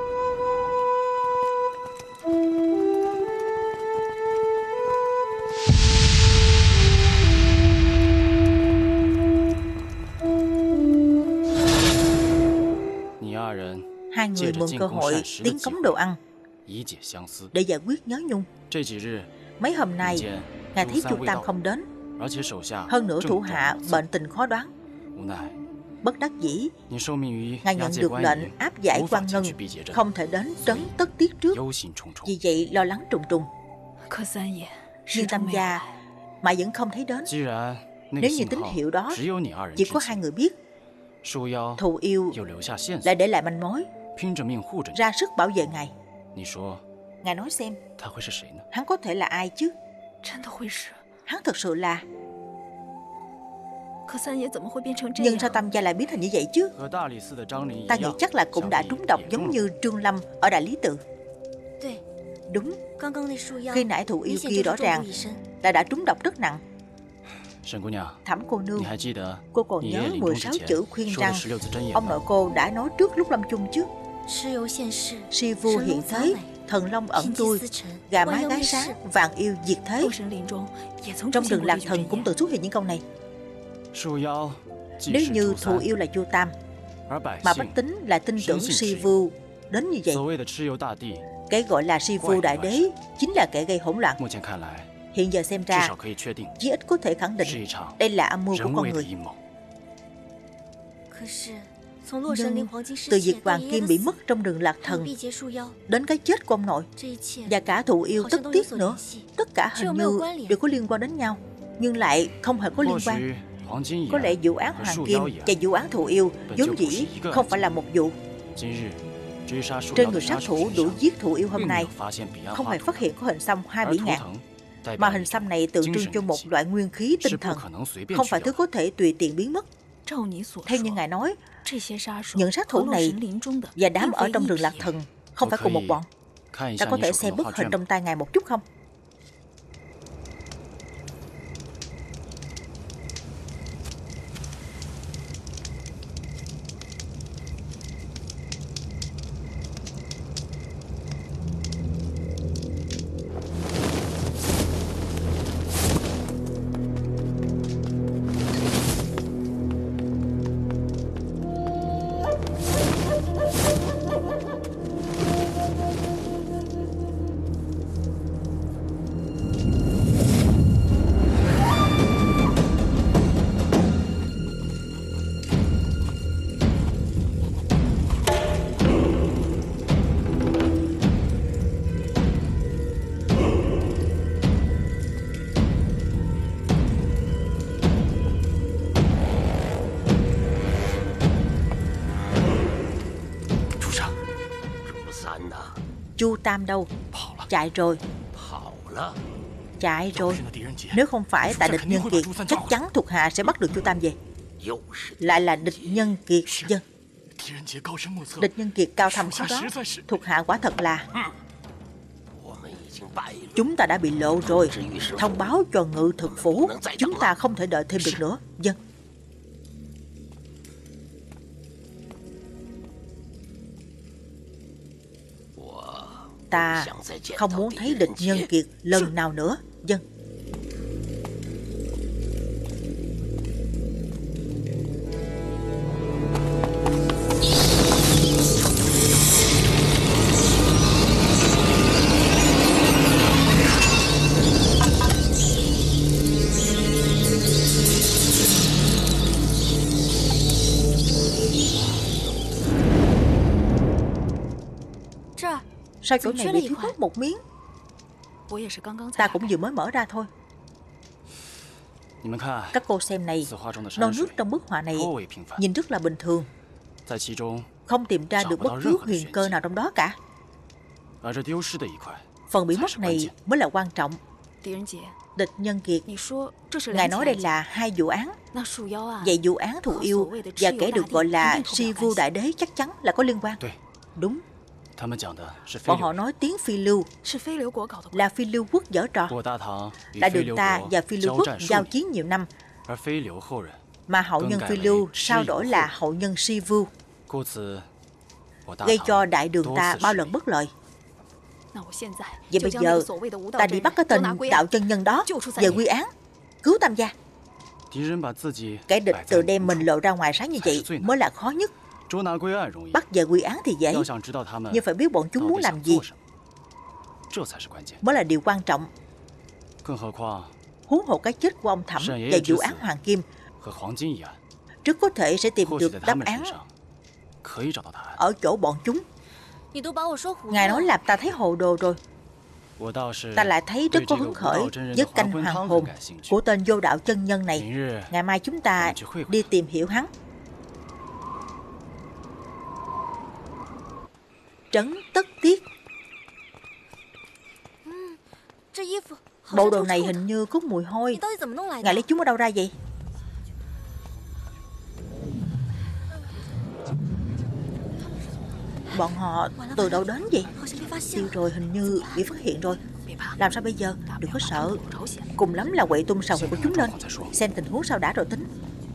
Hai người mượn cơ hội tiến cống đồ ăn để giải quyết nhớ nhung. Mấy hôm nay ngài thấy Chu Tam không đến, hơn nữa thủ hạ bệnh tình khó đoán. Bất đắc dĩ, ngài nhận được lệnh áp giải Quan Ngân, không thể đến trấn tất tiết trước, vì vậy lo lắng trùng trùng. Nhưng Tam gia mà vẫn không thấy đến. Nếu như tín hiệu đó chỉ có hai người biết, Thù Yêu lại để lại manh mối, ra sức bảo vệ ngài. Ngài nói xem, hắn có thể là ai chứ? Hắn thật sự là... Nhưng sao Tam gia lại biến thành như vậy chứ? Ta nghĩ chắc là cũng đã trúng độc giống như Trương Lâm ở Đại Lý Tự. Đúng, khi nãy Thù Yêu kia rõ ràng là đã trúng độc rất nặng. Thẩm cô nương, cô còn nhớ 16 chữ khuyên răng ông nội cô đã nói trước lúc lâm chung chứ? Si vua hiện thế, thần long ẩn đuôi, gà mái gái sáng, vạn yêu diệt thế. Trong rừng Lạc Thần cũng từng xuất hiện những câu này. Nếu như Thù Yêu là Chu Tam, mà bách tính lại tin tưởng Si vua đến như vậy, cái gọi là Si vua đại đế chính là kẻ gây hỗn loạn. Hiện giờ xem ra, chí ít có thể khẳng định đây là âm mưu của con người. Nhưng từ việc Hoàng Kim bị mất trong rừng Lạc Thần đến cái chết của ông nội và cả Thù Yêu tất tiết nữa, tất cả hình như đều có liên quan đến nhau, nhưng lại không hề có liên quan. Có lẽ vụ án Hoàng Kim và vụ án Thù Yêu vốn dĩ không phải là một vụ. Trên người sát thủ đuổi giết Thù Yêu hôm nay không hề phát hiện có hình xăm hoa bỉ ngạn, mà hình xăm này tượng trưng cho một loại nguyên khí tinh thần, không phải thứ có thể tùy tiện biến mất. Theo như ngài nói, những sát thủ này và đám ở trong rừng Lạc Thần không phải cùng một bọn. Ta có thể xem bức hình trong tay ngài một chút không? Chu Tam đâu? Chạy rồi. Chạy rồi. Nếu không phải tại địch nhân kiệt, chắc chắn thuộc hạ sẽ bắt được Chu Tam về. Lại là địch nhân kiệt dân. Địch nhân kiệt cao thâm số đó, thuộc hạ quả thật là... Chúng ta đã bị lộ rồi. Thông báo cho Ngự Thực Phủ. Chúng ta không thể đợi thêm được nữa. Dân. Ta không muốn thấy địch nhân kiệt lần nào nữa. Dân. Sao chỗ này bị thiếu mất một miếng? Ta cũng vừa mới mở ra thôi. Các cô xem này, non nước trong bức họa này nhìn rất là bình thường, không tìm ra được bất cứ huyền cơ nào trong đó cả. Phần bị mất này mới là quan trọng. Địch Nhân Kiệt, ngài nói đây là hai vụ án. Vậy vụ án thù yêu và kẻ được gọi là Si Vu Đại Đế chắc chắn là có liên quan. Đúng. Bọn họ nói tiếng Phi Lưu, là Phi Lưu quốc giở trò. Đại đường ta và Phi Lưu quốc giao chiến nhiều năm, mà hậu nhân Phi Lưu sao đổi là hậu nhân Si Vu, gây cho đại đường ta bao lần bất lợi. Vậy bây giờ ta đi bắt cái tên đạo chân nhân đó về quy án, cứu Tam gia. Kẻ địch tự đem mình lộ ra ngoài sáng như vậy mới là khó nhất. Bắt về quy án thì dễ, nhưng phải biết bọn chúng muốn làm gì mới là điều quan trọng. Huống hồ cái chết của ông Thẩm và vụ án Hoàng Kim rất có thể sẽ tìm được đáp án ở chỗ bọn chúng. Ngài nói làm ta thấy hồ đồ rồi. Ta lại thấy rất có hứng khởi với canh hoàng hồn của tên vô đạo chân nhân này. Ngày mai chúng ta đi tìm hiểu hắn. Trấn Tất Tiết. Bộ đồ này hình như có mùi hôi. Ngài lấy chúng ở đâu ra vậy? Bọn họ từ đâu đến vậy? Tiêu rồi, hình như bị phát hiện rồi. Làm sao bây giờ? Đừng có sợ. Cùng lắm là quậy tung sào huyệt của chúng lên. Xem tình huống sao đã rồi tính.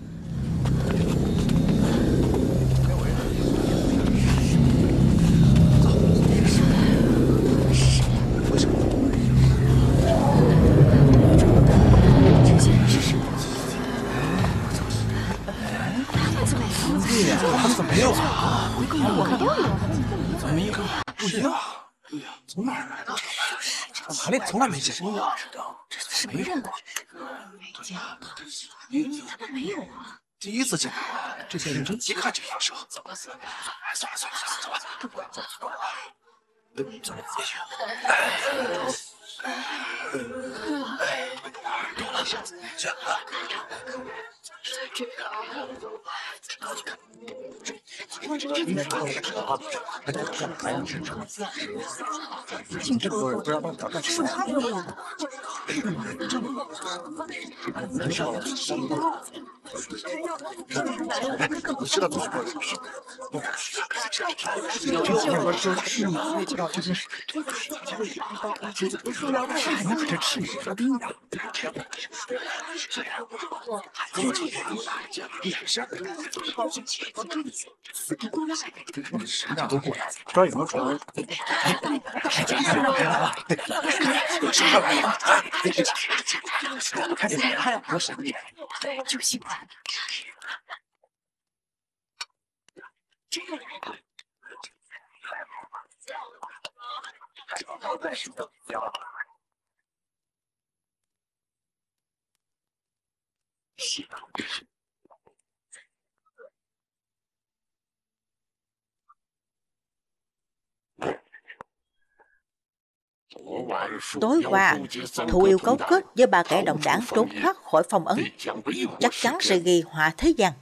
Tối qua, Thụ Yêu cấu kết với ba kẻ đồng đảng trốn thoát khỏi phong ấn, chắc chắn sẽ gây họa thế gian.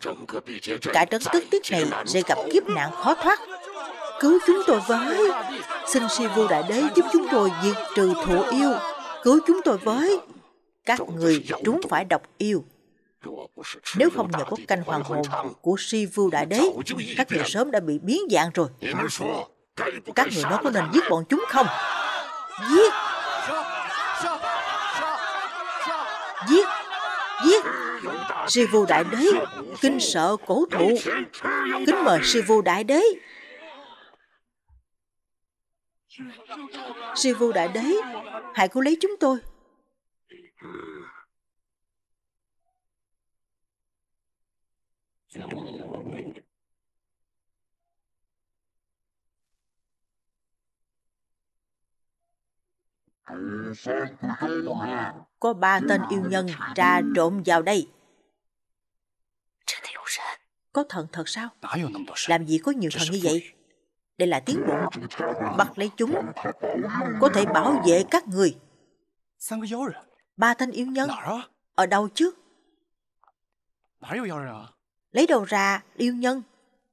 Cả Trấn Tất Tiết này sẽ gặp kiếp nạn khó thoát. Cứu chúng tôi với! Xin Si Vu Đại Đế giúp chúng tôi diệt trừ Thụ Yêu. Cứu chúng tôi với! Các người trúng phải độc yêu. Nếu không nhờ có canh hoàng hồn của Si Vu Đại Đế, các người sớm đã bị biến dạng rồi. Các người nói có nên giết bọn chúng không? Giết! Giết! Giết! Sư Vưu Đại Đế, kinh sợ cổ thụ, kính mời Sư Vưu Đại Đế. Sư Vưu Đại Đế, hãy cứu lấy chúng tôi. Có 3 tên yêu nhân trà trộn vào đây. Có thần thật sao? Làm gì có nhiều thần như vậy? Đây là tiến bộ. Bắt lấy chúng, có thể bảo vệ các người. 3 tên yêu nhân ở đâu chứ? Lấy đâu ra yêu nhân?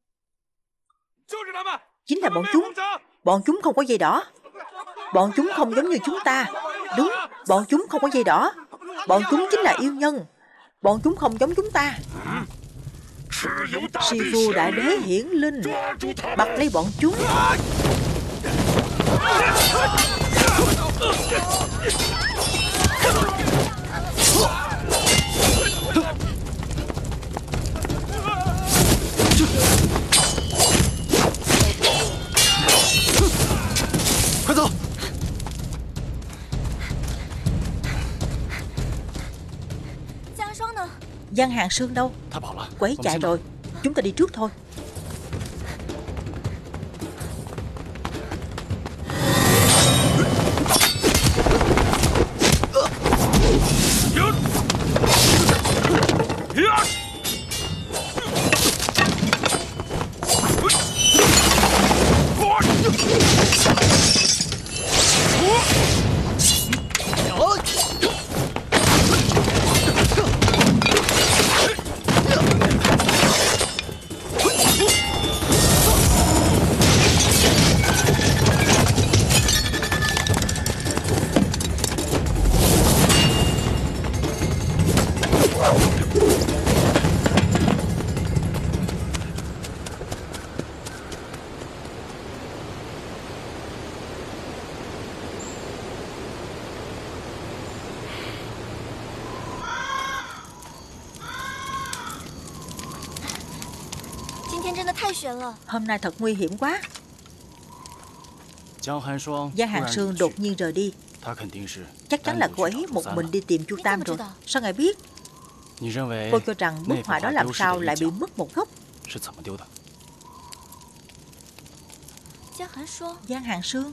Chính là bọn chúng. Bọn chúng không có dây đỏ. Bọn chúng không giống như chúng ta. Đúng, bọn chúng không có dây đỏ. Bọn chúng chính là yêu nhân. Bọn chúng không giống chúng ta. Sư Vưu Đại Đế hiển linh, bắt lấy bọn chúng. Giang Hàng Sương đâu? Cô ấy chạy rồi. Chúng ta đi trước thôi. Hôm nay thật nguy hiểm quá. Giang Hàng Sương đột nhiên rời đi. Chắc chắn là cô ấy một mình đi tìm Chu Tam rồi. Sao ngài biết? Cô cho rằng bức họa đó làm sao lại bị mất một góc? Giang Hàng Sương.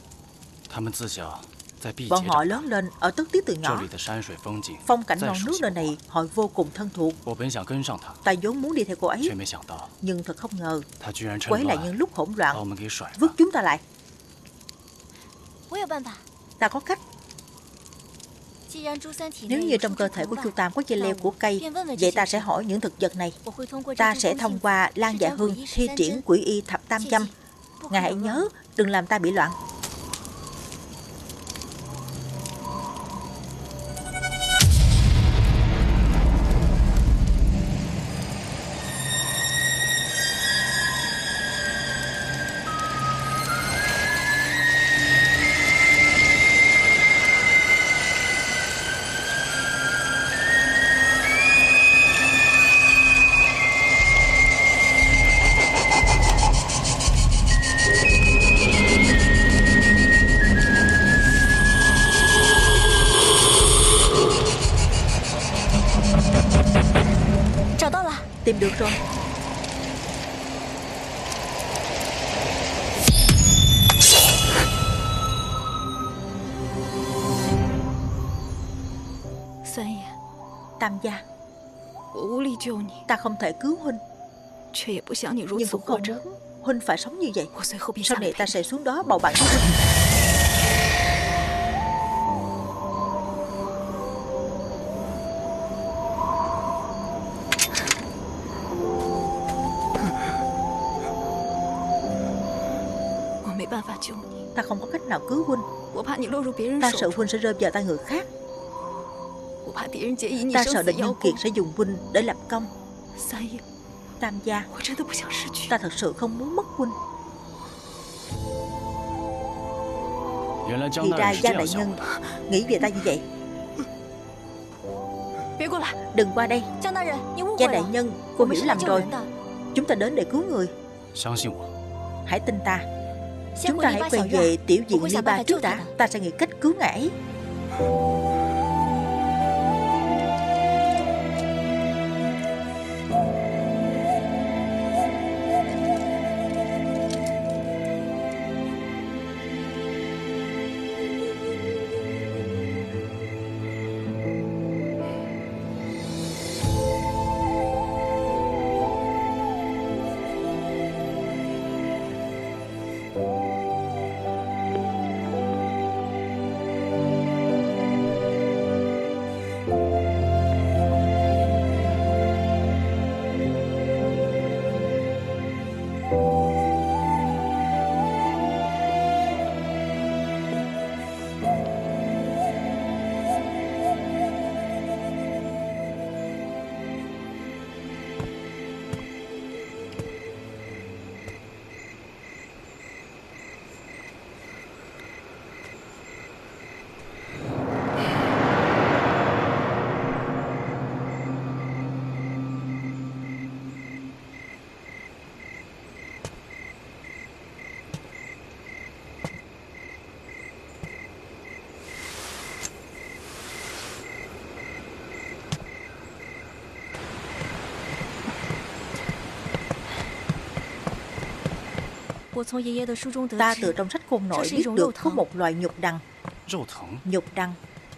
Bọn họ lớn lên ở Tất Tiết từ nhỏ. Phong cảnh non nước nơi này họ vô cùng thân thuộc. Ta vốn muốn đi theo cô ấy, nhưng thật không ngờ cô ấy lại nhân lúc hỗn loạn vứt chúng ta lại. Ta có cách. Nếu như trong cơ thể của Chu Tam có dây leo của cây, vậy ta sẽ hỏi những thực vật này. Ta sẽ thông qua Lan Dạ Hương thi triển quỷ y thập tam châm. Ngài hãy nhớ, đừng làm ta bị loạn. Tìm được rồi. Tam gia, ta không thể cứu huynh, nhưng cũng không muốn huynh phải sống như vậy. Sau này ta sẽ xuống đó bầu bạn với huynh. Ta không có cách nào cứu huynh. Ta sợ huynh sẽ rơi vào tay người khác. Ta sợ địch nhân kiệt sẽ dùng huynh để lập công. Tam gia, ta thật sự không muốn mất huynh. Thì ra Giang đại nhân nghĩ về ta như vậy? Đừng qua đây. Gia đại nhân, cô hiểu lầm rồi. Chúng ta đến để cứu người. Hãy tin ta. Chúng ta hãy quay về tiểu viện Ly Ba trước đã. Ta sẽ nghĩ cách cứu ngài. Ta từ trong sách khôn nội biết được có một loài nhục đằng. Nhục đằng?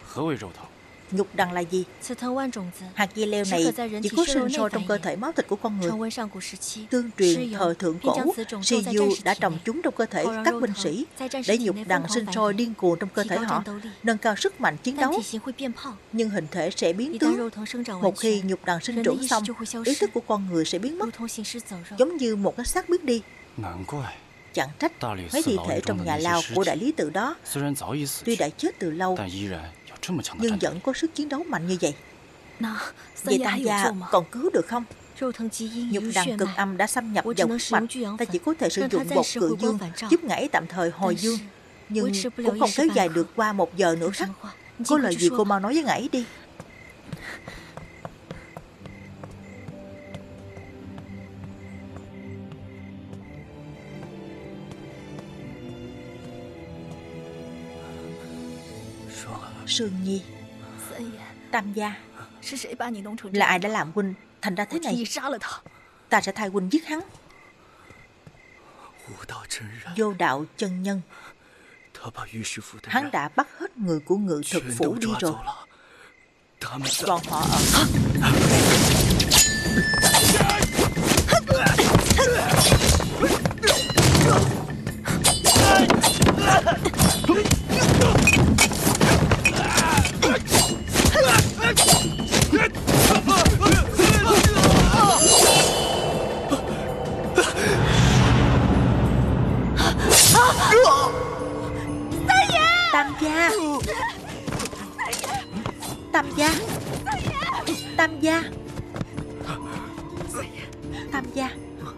Nhục đằng là gì? Hạt dây leo này chỉ có sinh sôi trong cơ thể máu thịt của con người. Tương truyền thời thượng cổ, Si Du đã trồng chúng trong cơ thể các binh sĩ để nhục đằng sinh sôi điên cuồng trong cơ thể họ, nâng cao sức mạnh chiến đấu. Nhưng hình thể sẽ biến tướng. Một khi nhục đằng sinh trưởng xong, ý thức của con người sẽ biến mất, giống như một cái xác biến đi. Chẳng trách mấy thi thể trong nhà lao của đại lý tự đó tuy đã chết từ lâu nhưng vẫn có sức chiến đấu mạnh như vậy. Vậy Tam gia còn cứu được không? Nhục đằng cực âm đã xâm nhập vào huyết mạch. Ta chỉ có thể sử dụng bột cự dương giúp ngải tạm thời hồi dương, nhưng cũng không kéo dài được qua 1 giờ nữa khắc. Có lời gì cô mau nói với ngải đi. Sương Nhi, Tam gia, là ai đã làm huynh thành ra thế này? Ta sẽ thay huynh giết hắn. Vô đạo chân nhân, hắn đã bắt hết người của Ngự Thực Phủ đi rồi. Bọn họ ở Tam gia. Tam gia. Tam gia. Tam gia.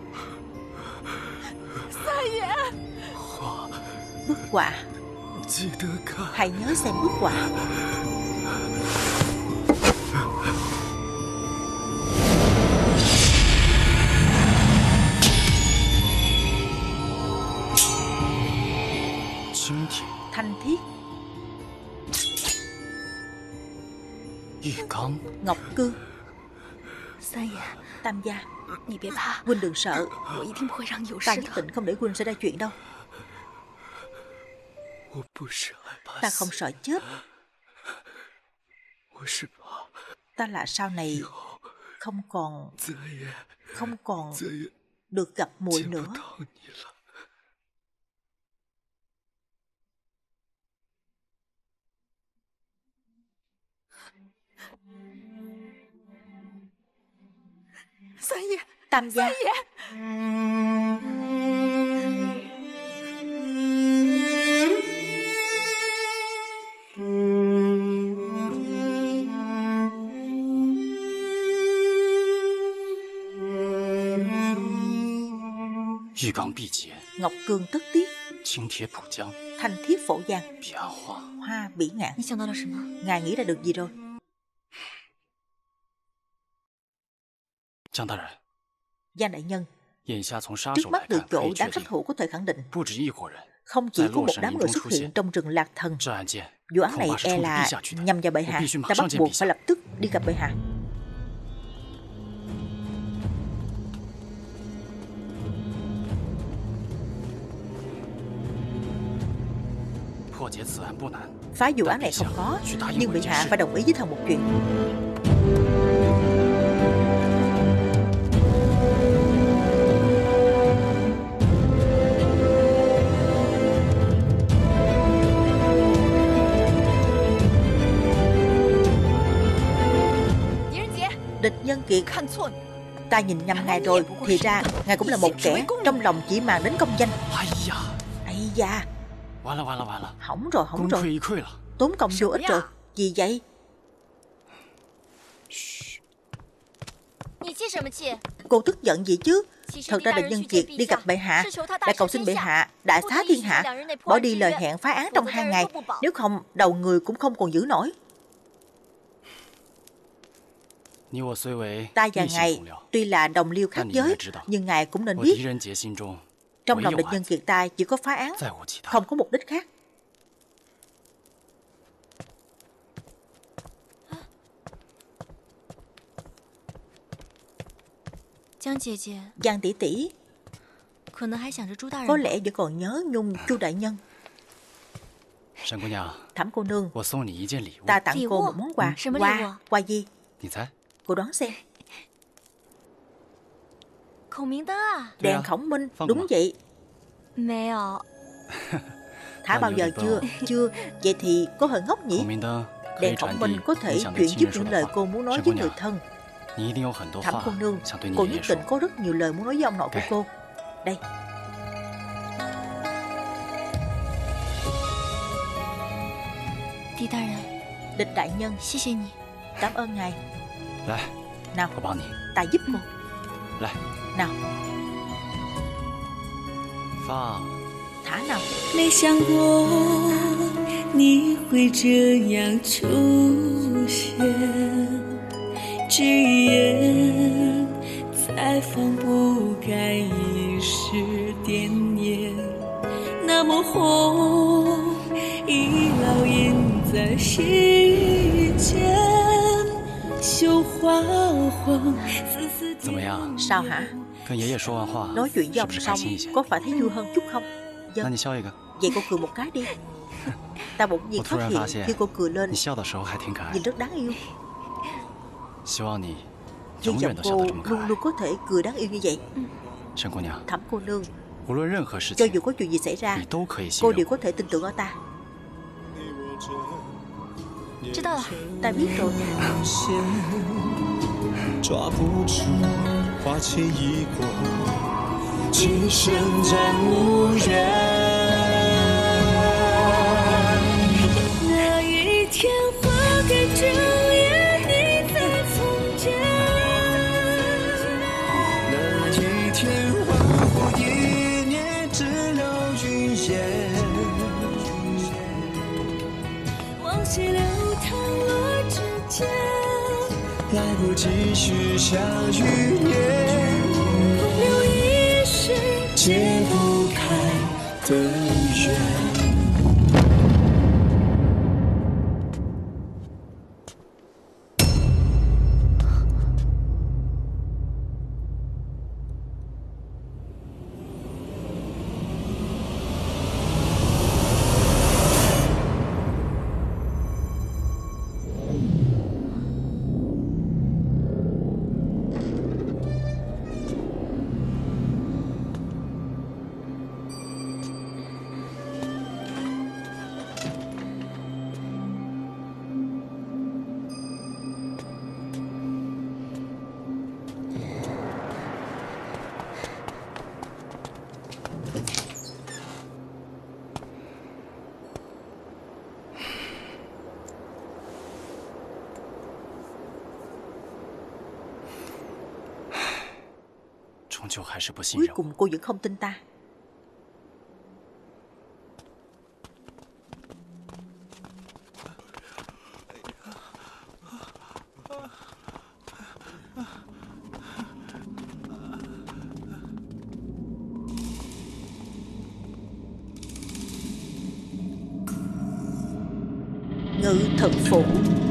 Bức họa. Hãy nhớ xem bức họa. Thanh thiết. Ngọc cương. Tam gia, huynh đừng sợ. Ta nhất định không để huynh xảy ra chuyện đâu. Ta không sợ chết. Ta là sau này không còn được gặp muội nữa. Tam gia. Ngọc cương tất tiết. Thanh thiết phổ giang. Hoa bỉ ngạn. Ngài nghĩ ra được gì rồi? Giang đại nhân, trước mắt từ chỗ đám sát thủ có thể khẳng định không chỉ có một đám người xuất hiện trong rừng Lạc Thần. Vụ án này e là nhằm vào bệ hạ. Ta bắt buộc phải lập tức đi gặp bệ hạ. Phá vụ án này không khó, nhưng bệ hạ phải đồng ý với thần một chuyện. Địch nhân kiệt, ta nhìn nhầm ngài rồi. Thì ra ngài cũng là một kẻ trong lòng chỉ màng đến công danh. Ây da, hỏng rồi. Tốn công vô ích rồi. Gì vậy? Cô tức giận gì chứ? Thật ra địch nhân kiệt đi gặp bệ hạ, đã cầu xin bệ hạ đại xá thiên hạ, bỏ đi lời hẹn phá án trong 2 ngày. Nếu không, đầu người cũng không còn giữ nổi. Ta và ngài tuy là đồng liêu khác giới, nhưng ngài cũng nên biết, trong lòng địch nhân kiệt ta chỉ có phá án, không có mục đích khác. Giang tỷ tỷ có lẽ vẫn còn nhớ nhung Chu đại nhân. Thẩm cô nương, ta tặng cô một món quà. Quà gì? Cô đoán xem. Đèn khổng minh. Đúng vậy. Thả bao giờ chưa? Chưa. Vậy thì có hơi ngốc nhỉ? Đèn khổng minh có thể chuyển giúp những lời cô muốn nói với người thân. Thẩm cô nương, cô nhất định có rất nhiều lời muốn nói với ông nội của cô. Đây. Địch đại nhân, cảm ơn ngài. Nào, ta giúp cô. Nào. Thả nào. 没想过你会这样出现，只言才放不开一时惦念，那么红已烙印在心间，绣花黄丝丝。 怎么样？ Sao hả? 跟爷爷说完话， Nói chuyện với ông 是不是 xong 开心一些？ có phải thấy vui hơn chút không? 那你笑一个。 Vậy cô cười một cái đi. Ta bỗng nhiên 我突 phát 然 hiện 发现 khi cô cười lên 你笑的时候还挺可爱 nhìn，rất đáng yêu. 希望你 Hy 永 vọng 远都笑 cô 得这么可 luôn 爱。 luôn có thể cười đáng yêu như vậy. 沈姑娘， Thẩm cô nương, 无论任何事 cho 情， dù có chuyện gì xảy ra, 你都可以信 cô 任 đều 我。 có thể tin tưởng ở ta. 知道了。 Ta biết rồi. 抓不住花前一过，今生再无缘。 那一天花开正艳，你在从前。 那一天恍惚一念，只留云烟。 往事流淌落指尖， 来不及许下余念， 空留一世解不开的缘。 终究还是不信 Cuối 任我。 cùng cô vẫn không tin ta. Ngự Thực Phủ.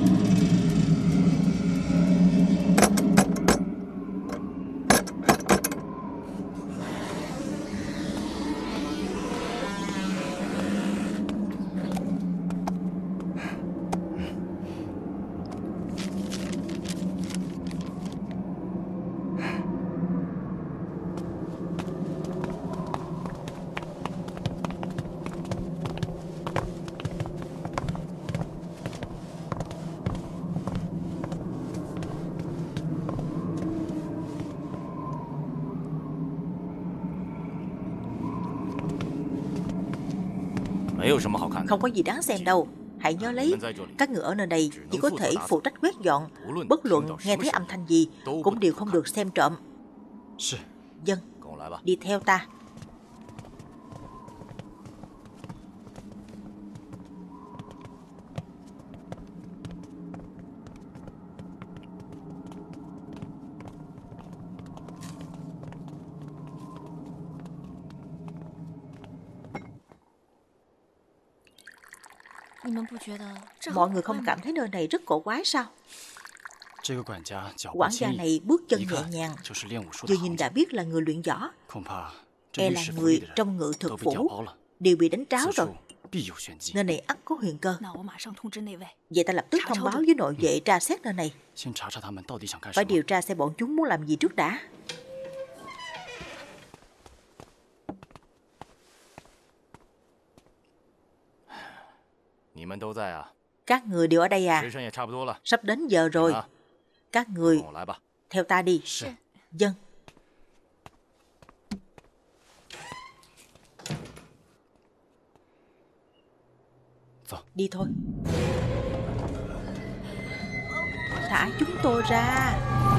Không có gì đáng xem đâu. Hãy nhớ lấy, các người ở nơi này chỉ có thể phụ trách quét dọn. Bất luận nghe thấy âm thanh gì cũng đều không được xem trộm. Dân, đi theo ta. Mọi người không cảm thấy nơi này rất cổ quái sao? Quản gia này bước chân nhẹ nhàng, vừa nhìn đã biết là người luyện võ. E là người trong Ngự Thực Phủ đều bị đánh tráo rồi. Nơi này ắt có huyền cơ. Vậy ta lập tức thông báo với nội vệ tra xét nơi này. Phải điều tra xem bọn chúng muốn làm gì trước đã. Các người đều ở đây à? Sắp đến giờ rồi. Các người theo ta đi. Dân. Đi thôi. Thả chúng tôi ra.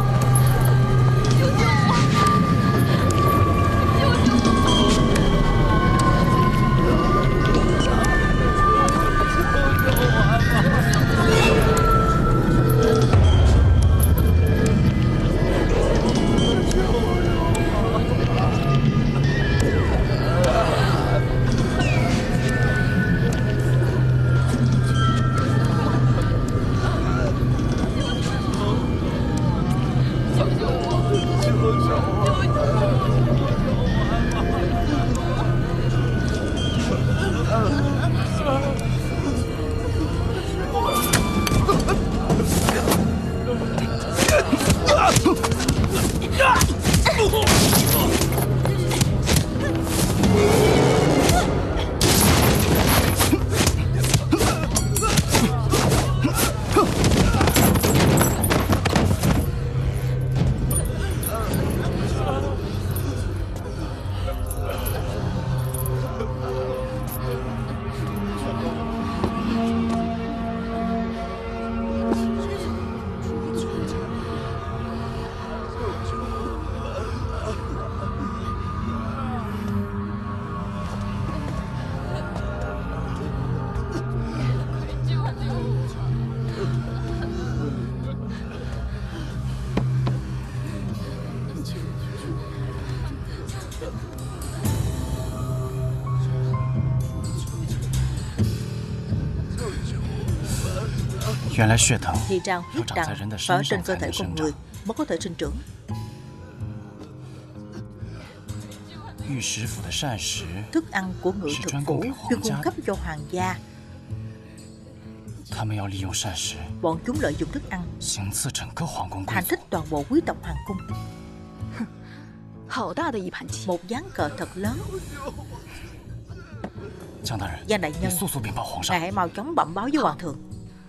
Thì ra huyết đằng phải ở trên cơ thể con người mới có thể sinh trưởng. Thức ăn của Ngự Thực Phủ chuyên cung cấp cho hoàng gia. Bọn chúng lợi dụng thức ăn hành thích toàn bộ quý tộc hoàng cung. Một ván cờ thật lớn. Giang đại nhân, ngài hãy mau chóng bẩm báo với hoàng thượng.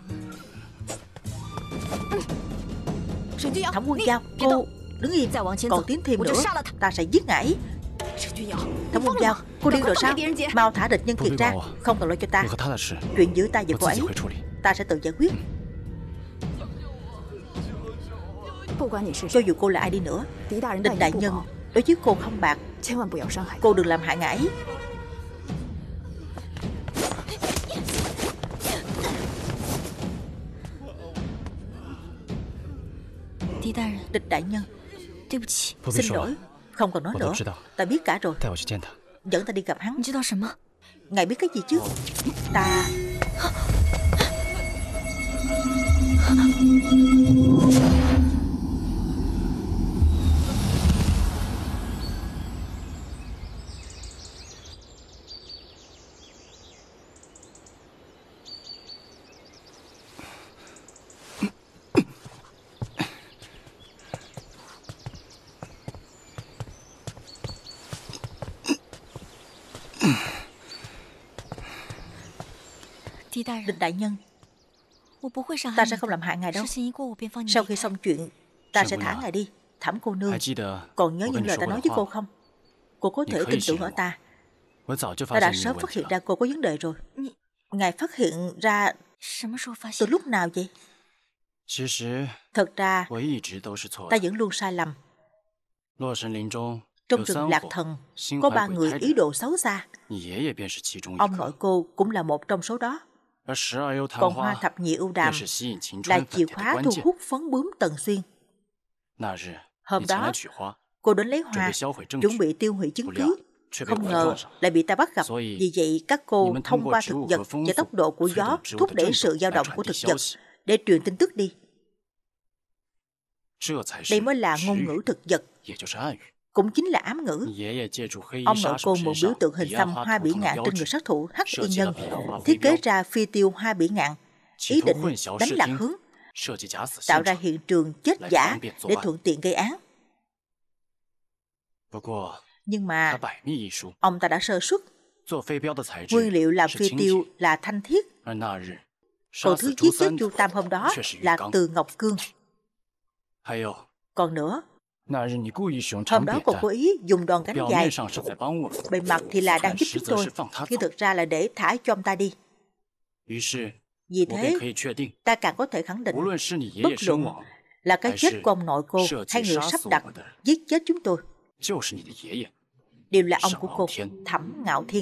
Thẩm Quân Giao, cô đứng im, còn tiến thêm nữa ta sẽ giết ngài. Thẩm Quân Giao, cô điên rồi sao? Mau thả địch nhân kiệt ra, không cần lo cho ta. Chuyện giữa ta và cô ấy ta sẽ tự giải quyết. Cho dù cô là ai đi nữa, địch đại nhân đối với cô không bạc. Cô đừng làm hại ngài ấy. Địch đại nhân, xin lỗi, không còn nói nữa. Ta biết cả rồi. Dẫn ta đi gặp hắn. Ngài biết cái gì chứ? Ta Địch đại nhân, ta sẽ không làm hại ngài đâu. Sau khi xong chuyện, ta sẽ thả ngài đi. Thẩm cô nương, còn nhớ những lời ta nói với cô không? Cô có thể tin tưởng ở ta. Ta đã sớm phát hiện ra cô có vấn đề rồi. Ngài phát hiện ra từ lúc nào vậy? Thật ra, ta vẫn luôn sai lầm. Trong rừng Lạc Thần, có 3 người ý đồ xấu xa. Ông nội cô cũng là một trong số đó. Còn Hoa Thập Nhị Ưu Đàm là chìa khóa thu hút phấn bướm Tần Xuyên. Hôm đó, cô đến lấy hoa, chuẩn bị tiêu hủy chứng cứ. Không ngờ lại bị ta bắt gặp. Vì vậy, các cô thông qua thực vật và tốc độ của gió thúc đẩy sự dao động của thực vật để truyền tin tức đi. Đây mới là ngôn ngữ thực vật, cũng chính là ám ngữ. Ông nội cô mượn biểu tượng hình xăm hoa bỉ ngạn trên người sát thủ Hắc Y Nhân, thiết kế ra phi tiêu hoa bỉ ngạn, ý định đánh lạc hướng, tạo ra hiện trường chết giả để thuận tiện gây án. Nhưng mà ông ta đã sơ suất. Nguyên liệu làm phi tiêu là thanh thiết. Còn thứ giết chết Chu Tam hôm đó là Từ Ngọc Cương. Còn nữa, hôm đó cô cố ý dùng đòn gánh dài, bề mặt thì là đang giúp chúng tôi, nhưng thực ra là để thả cho ông ta đi. Vì thế, ta càng có thể khẳng định, bất luận là cái chết của ông nội cô hay người sắp đặt giết chết chúng tôi, đều là ông của cô, Thẩm Ngạo Thiên.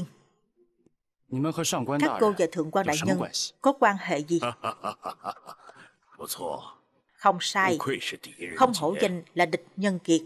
Các cô và Thượng quan đại nhân có quan hệ gì? Không sai, không hổ danh là địch nhân kiệt.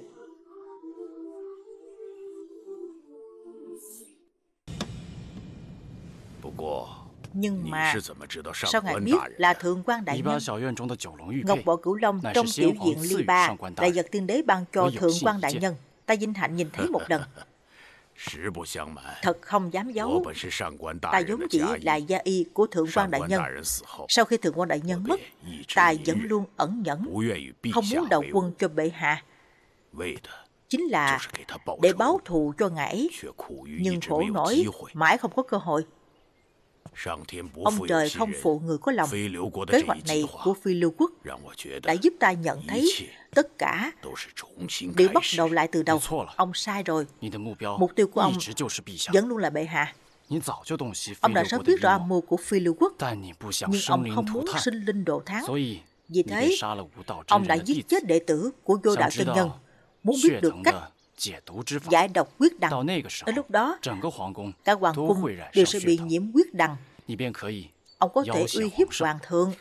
Nhưng mà sao ngài biết là Thượng quan đại nhân? Ngọc Bội Cửu Long trong tiểu viện Ly Ba là vật tiên đế ban cho Thượng quan đại nhân. Ta vinh hạnh nhìn thấy một lần. Thật không dám giấu, ta vốn chỉ là gia y của Thượng quan đại nhân. Sau khi Thượng quan đại nhân mất, ta vẫn luôn ẩn nhẫn, không muốn đầu quân cho bệ hạ, chính là để báo thù cho ngài ấy. Nhưng khổ nổi mãi không có cơ hội. Ông trời không phụ người có lòng. Kế hoạch này của Phi Lưu Quốc đã giúp ta nhận thấy tất cả đều bắt đầu lại từ đầu. Ông sai rồi. Mục tiêu của ông vẫn luôn là bệ hạ. Ông đã sớm biết rõ âm mưu của Phi Lưu Quốc, nhưng ông không muốn sinh linh độ tháng. Vì thế, ông đã giết chết đệ tử của Vô Đạo Chân Nhân, muốn biết được cách giải độc huyết đằng. Tới lúc đó, cả hoàng cung đều sẽ bị nhiễm huyết đằng. Ông có thể uy hiếp hoàng thượng.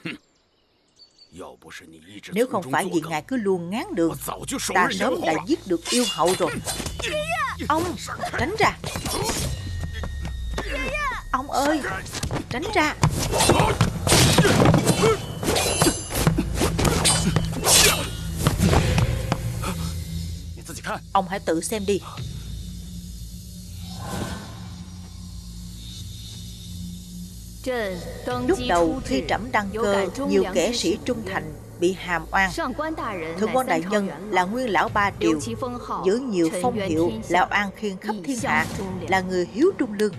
Nếu không phải vì ngài cứ luôn ngán đường, ta sớm đã giết được yêu hậu rồi. Ông, tránh ra. Ông ơi, tránh ra. Ông hãy tự xem đi. Lúc đầu khi trẫm đăng cơ, nhiều kẻ sĩ trung thành bị hàm oan. Thượng quan đại nhân là nguyên lão 3 triều, giữ nhiều phong hiệu, là oan khiên khắp thiên hạ, là người hiếu trung lương.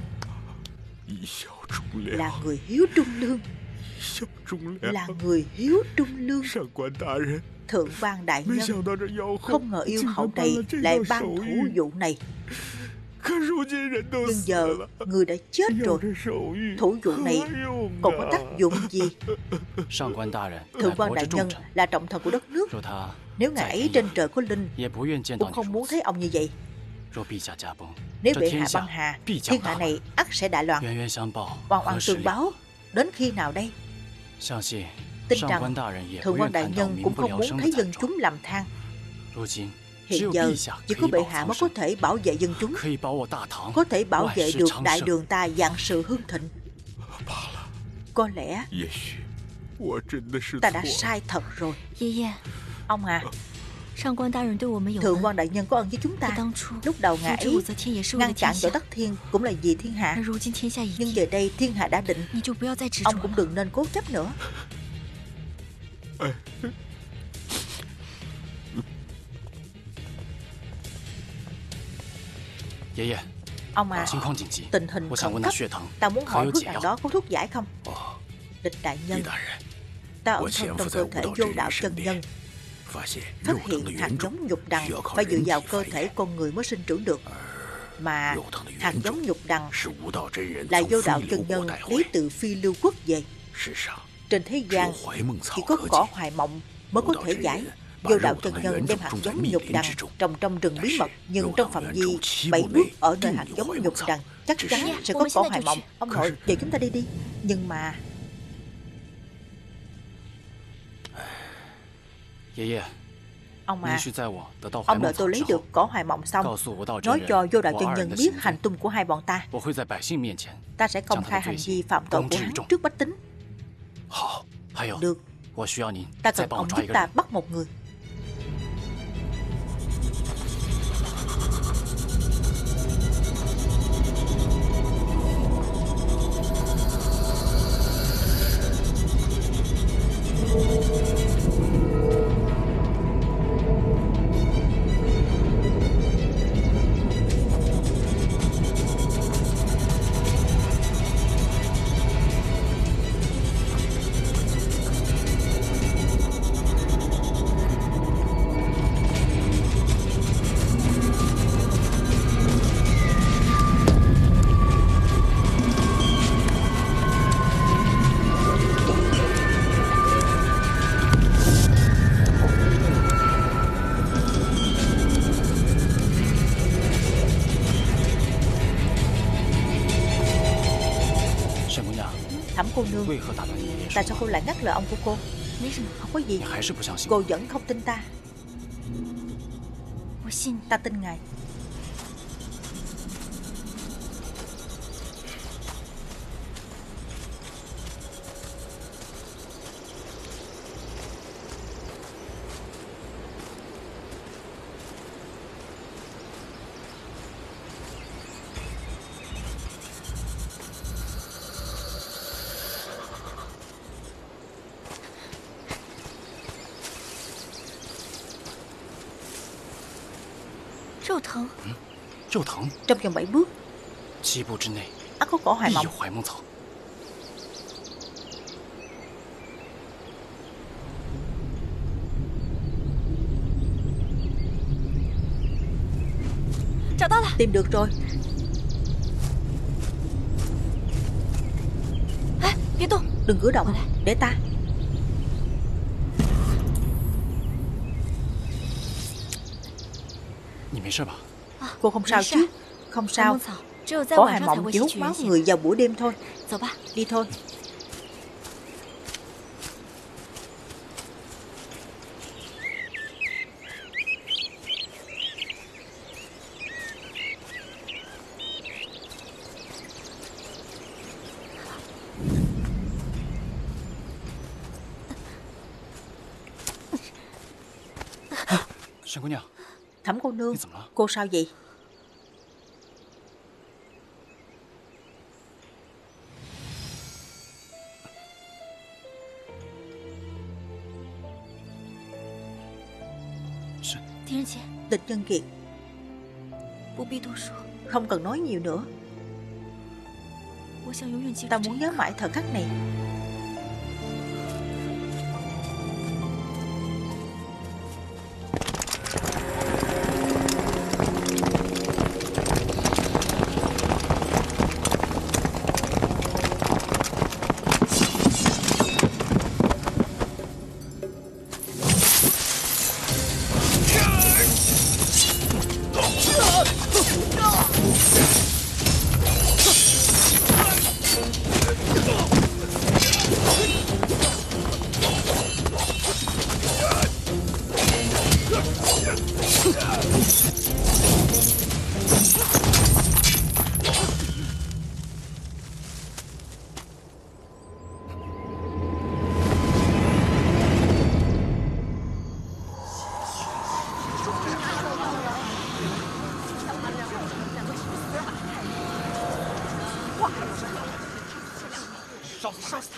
Là người hiếu trung lương. Là người hiếu trung lương. Thượng quan đại nhân, không ngờ yêu hậu này lại ban thủ vụ này. Nhưng giờ người đã chết rồi, thủ vụ này còn có tác dụng gì? Thượng quan đại nhân là trọng thần của đất nước. Nếu ngài ấy trên trời có linh, cũng không muốn thấy ông như vậy. Nếu bệ hạ băng hà, thiên hạ này ắt sẽ đại loạn. Oan oan tương báo, đến khi nào đây? Tin rằng Thượng quan đại nhân cũng không muốn thấy dân chúng lầm than. Hiện giờ chỉ có bệ hạ mới có thể bảo vệ dân chúng, có thể bảo vệ được đại đường ta vạn sự hưng thịnh. Có lẽ Ta đã sai thật rồi. 爷爷， Ông à, 上官大人对我们有 Thượng 恩， quan đại nhân có ân với chúng 他 ta. 当初 Lúc đầu 扶 ngài 植武则天也是为了 ngăn 天 chặn Võ 下， Tắc Thiên cũng là vì thiên hạ. 而如今天下已 Nhưng 定， giờ đây thiên hạ đã định, 你就不要再执着 ông cũng 了。 đừng nên cố chấp nữa. 爷爷， Ông à, 情况紧急， tình hình 我想 khẩn 问那 cấp. 血藤 Ta muốn 还 hỏi 有 thuốc 解 nào 药？ đó có thuốc giải không? Địch đại nhân, ta ẩn thân trong cơ thể vô đạo chân nhân, phát hiện hạt giống nhục đằng phải dựa vào cơ thể con người mới sinh trưởng được. Mà hạt giống nhục đằng là vô đạo chân nhân lấy từ Phi Lưu Quốc về. Trên thế gian chỉ có cỏ hoài mộng mới có thể giải. Vô đạo chân nhân đem hạt giống nhục đằng trồng trong rừng bí mật, nhưng trong phạm vi 7 bước ở nơi hạt giống nhục đằng chắc chắn sẽ có cỏ hoài mộng. Ông nội, giờ chúng ta đi đi. Nhưng mà 爷爷， ông 您 à, 需在我得到怀 ông 梦 đợi 草 tôi 之 lấy 后 được，cỏ hoài mộng xong, 告诉无道真 nói 人 cho vô đạo 我 chân 二 nhân 人的 biết 行 hành 踪， tung của hai bọn ta. 我会在百姓面前 Ta sẽ công 将他 khai 的 hành 罪 vi 行 phạm tội 公 của 之于 hắn 众。 trước bách tính. 好，还有， Được, 我需要您 ta 再 cần 帮我 ông 抓 giúp 一个 ta 人。 bắt một người. Thẩm cô nương, 为何打断爷爷说 tại sao 话？ cô lại ngắt lời ông của cô? 没什么， Không có gì, 你还是不相信 cô 我？ vẫn không tin ta. 我信你。 Ta tin ngài. Râu藤， 肉藤， Trong vòng 7 bước, 7步之内 ắt có cỏ hoài 必 mộng. 有怀梦草。 找到了。 Tìm được rồi. 哎，别动， Đừng cử động, để ta. Cô không sao chứ? Không 怀 sao. 梦草只有在 Cỏ 晚 hoài 上才 mộng 会 chỉ 吸 hút 取 máu 人血。 người vào buổi đêm thôi. 走吧。 Đi thôi. Thẩm cô nương, cô sao vậy? Tịch Nhân Kiệt, không cần nói nhiều nữa. Ta muốn nhớ mãi thời khắc này.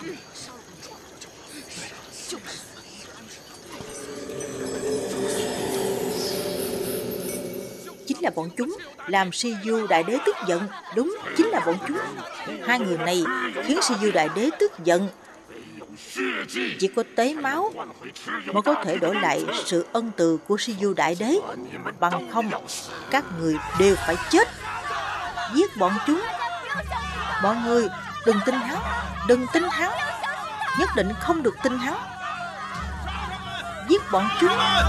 Chính là bọn chúng làm Siyu đại đế tức giận. Đúng, chính là bọn chúng. Hai người này khiến Siyu đại đế tức giận. Chỉ có tế máu mới có thể đổi lại sự ân từ của Siyu đại đế. Bằng không, các người đều phải chết. Giết bọn chúng. Mọi người đừng tin hắn. Đừng tin hắn. Nhất định không được tin hắn. Giết bọn chúng.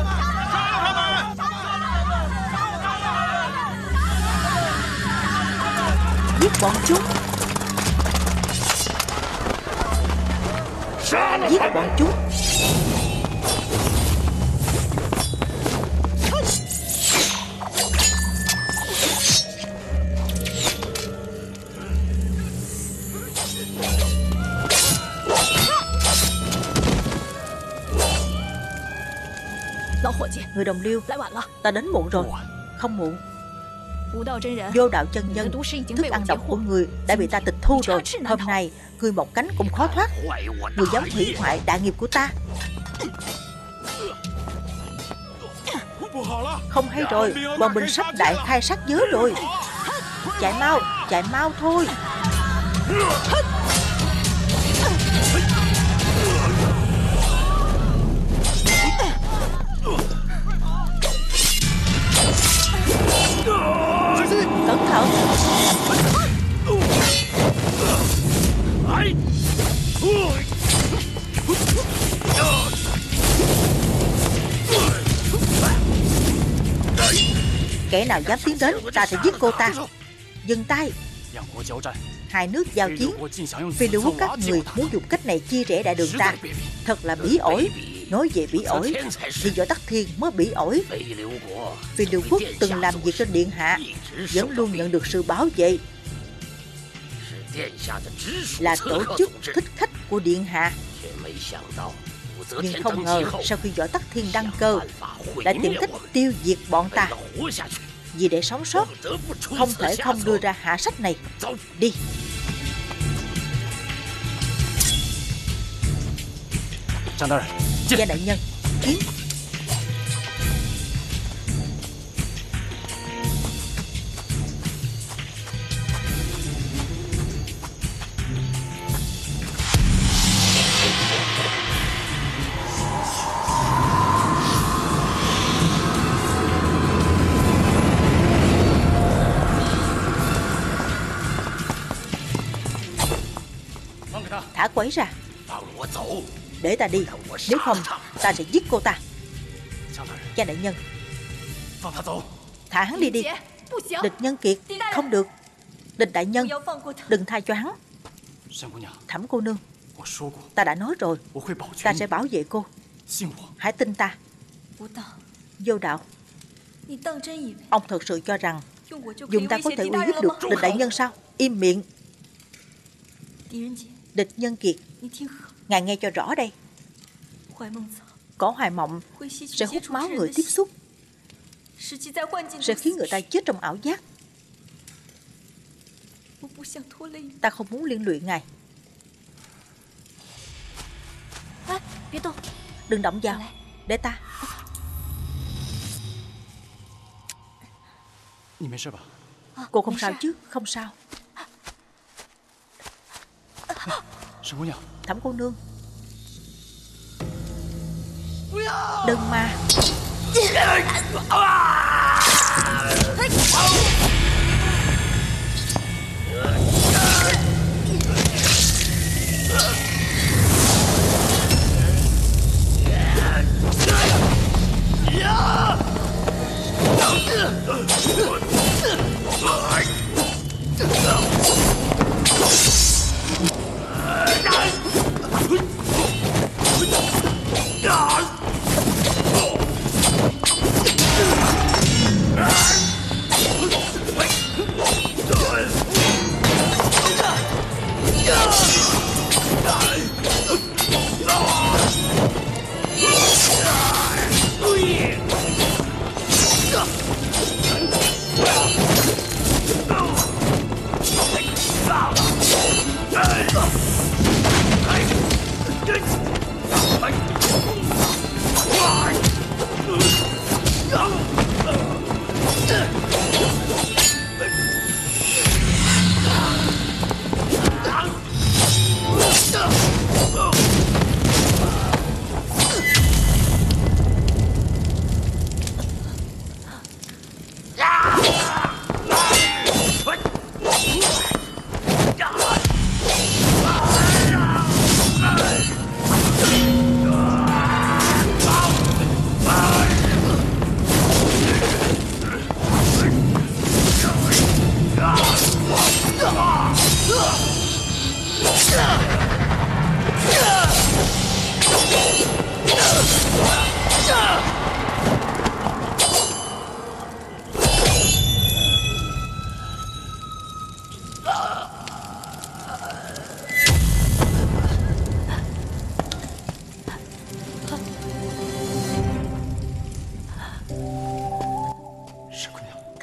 Giết bọn chúng. Giết bọn chúng. Người đồng liêu, ta đến muộn rồi. Không muộn. Vô đạo chân nhân, thức ăn độc của người đã bị ta tịch thu rồi. Hôm nay người một cánh cũng khó thoát. Người dám hủy hoại đại nghiệp của ta. Không hay rồi, bọn mình sắp đại khai sát giới rồi. Chạy mau thôi. Cẩn thận. Kẻ nào dám tiến đến, ta sẽ giết cô ta. Dừng tay. Hai nước giao chiến, Phi Lưu Quốc các người muốn dùng cách này chia rẽ đại đường ta. Thật là bỉ ổi. Nói về bỉ ổi thì Võ Tắc Thiên mới bỉ ổi. Phi Lưu Quốc từng làm việc cho điện hạ, vẫn luôn nhận được sự bảo vệ, là tổ chức thích khách của điện hạ. Nhưng không ngờ sau khi Võ Tắc Thiên đăng cơ, đã tìm cách tiêu diệt bọn ta. Vì để sống sót, không thể không đưa ra hạ sách này. Đi. Gia đại nhân, kiến. Thả cô ấy ra. Để ta đi. Nếu không ta sẽ giết cô ta. Cha đại nhân, thả hắn đi. Địch Nhân Kiệt, không được. Địch đại nhân, đừng tha cho hắn. Thẩm cô nương, ta đã nói rồi, ta sẽ bảo vệ cô. Hãy tin ta. Vô đạo, ông thật sự cho rằng dùng ta có thể uy hiếp được địch đại nhân sao? Im miệng. Địch Nhân Kiệt, ngài nghe cho rõ đây. Cỏ hoài mộng sẽ hút máu người tiếp xúc, sẽ khiến người ta chết trong ảo giác. Ta không muốn liên lụy ngài. Đừng động vào. Để ta. Cô không sao chứ? Không sao. Thẩm cô nương, đừng mà.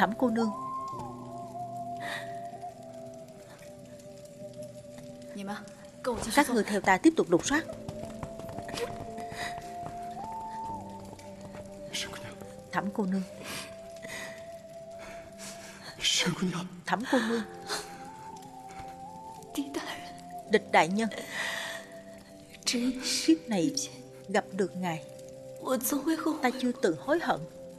Thẩm cô nương, các người theo ta tiếp tục lục soát. Thẩm cô nương, Thẩm cô nương, địch đại nhân, kiếp này gặp được ngài, ta chưa từng hối hận.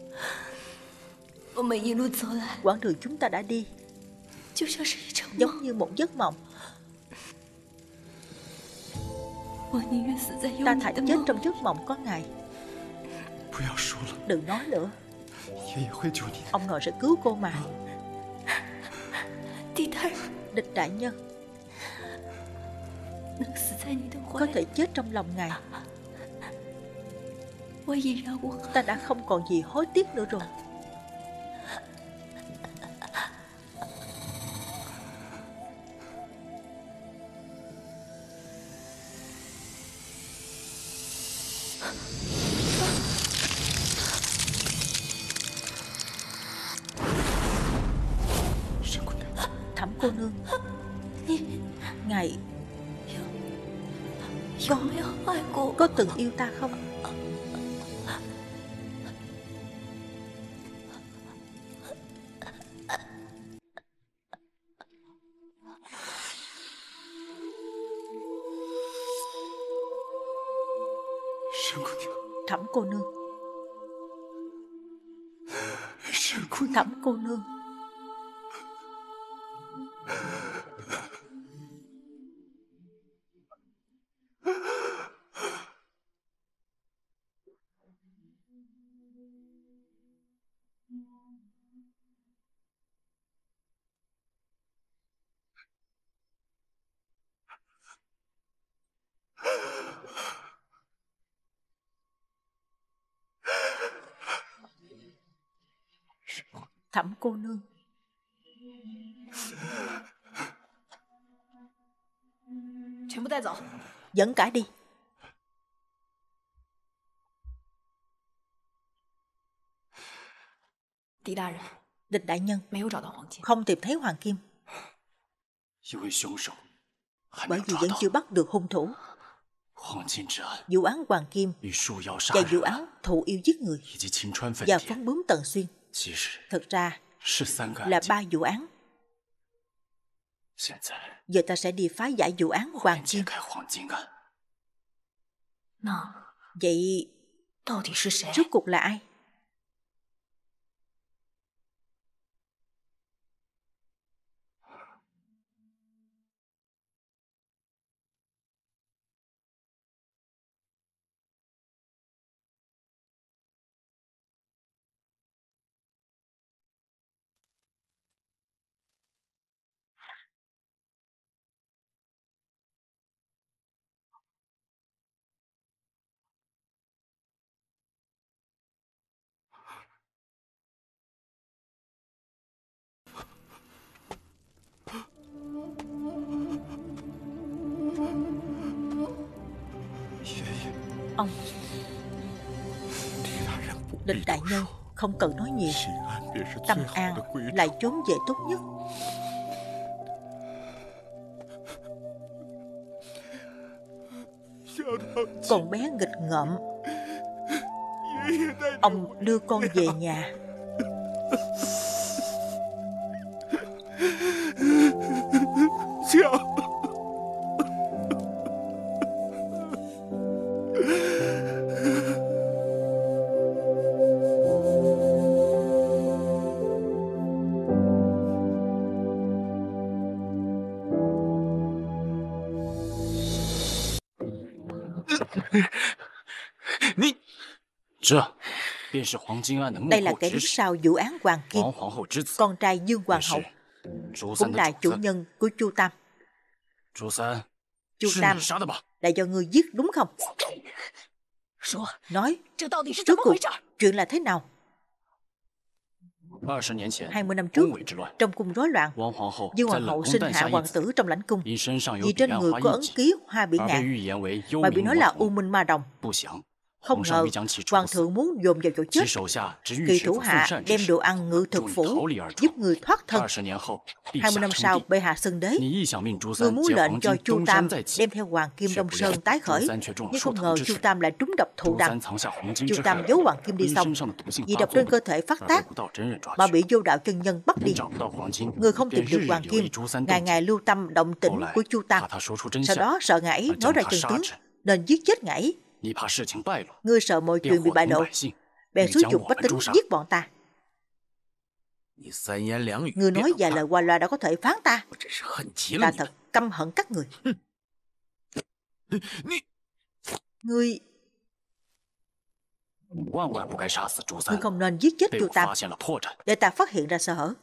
Quãng đường chúng ta đã đi giống như một giấc mộng. Ta thà chết trong giấc mộng có ngài. Đừng nói nữa, ông nội sẽ cứu cô mà. Địch đại nhân, có thể chết trong lòng ngài, ta đã không còn gì hối tiếc nữa rồi. Thẩm cô nương, ngài có từng yêu ta không? Thẩm cô nương, Thẩm cô nương, Thẩm cô nương. Dẫn cả đi. Địch đại nhân, không tìm thấy hoàng kim, bởi vì vẫn chưa bắt được hung thủ. Vụ án hoàng kim và vụ án thụ yêu giết người và phóng bướm Tần Xuyên thật ra là 3 vụ án. Giờ ta sẽ đi phá giải vụ án hoàng kim. Vậy rốt cuộc là ai? Ông Địch đại nhân không cần nói nhiều. Tâm an lại trốn về tốt nhất. Con bé nghịch ngợm, ông đưa con về nhà. Đây là kẻ đứng sau vụ án Hoàng Kim, con trai Dương Hoàng hậu, cũng là chủ nhân của Chu Tam. Chu Tam là do ngươi giết đúng không? Nói, rốt cuộc chuyện là thế nào? 20 năm trước, trong cung rối loạn, Dương Hoàng hậu sinh hạ hoàng tử trong lãnh cung, vì trên người có ấn ký hoa bỉ ngạn, mà bị nói là U Minh Ma Đồng. Không ngờ hoàng thượng muốn dồn vào chỗ chết. Kỳ thủ hạ đem đồ ăn ngự thực phủ, giúp người thoát thân. 20 năm sau, bệ hạ xưng đế. Người muốn lệnh cho Chu Tam đem theo hoàng kim Đông Sơn tái khởi, nhưng không ngờ Chu Tam lại trúng độc thụ đằng. Chu Tam giấu hoàng kim đi xong, vì độc trên cơ thể phát tác mà bị vô đạo chân nhân bắt đi. Người không tìm được hoàng kim, ngày ngày lưu tâm động tĩnh của Chu Tam. Sau đó sợ ngài ấy nói ra chân tướng, nên giết chết ngài ấy. Ngươi sợ mọi chuyện bị bại lộ, bèn xúi giục bách tính giết bọn ta. Ngươi nói vài lời qua loa đã có thể phán ta. Ta thật căm hận các người. Ngươi không nên giết chết Chu Tam, để ta phát hiện ra sơ hở.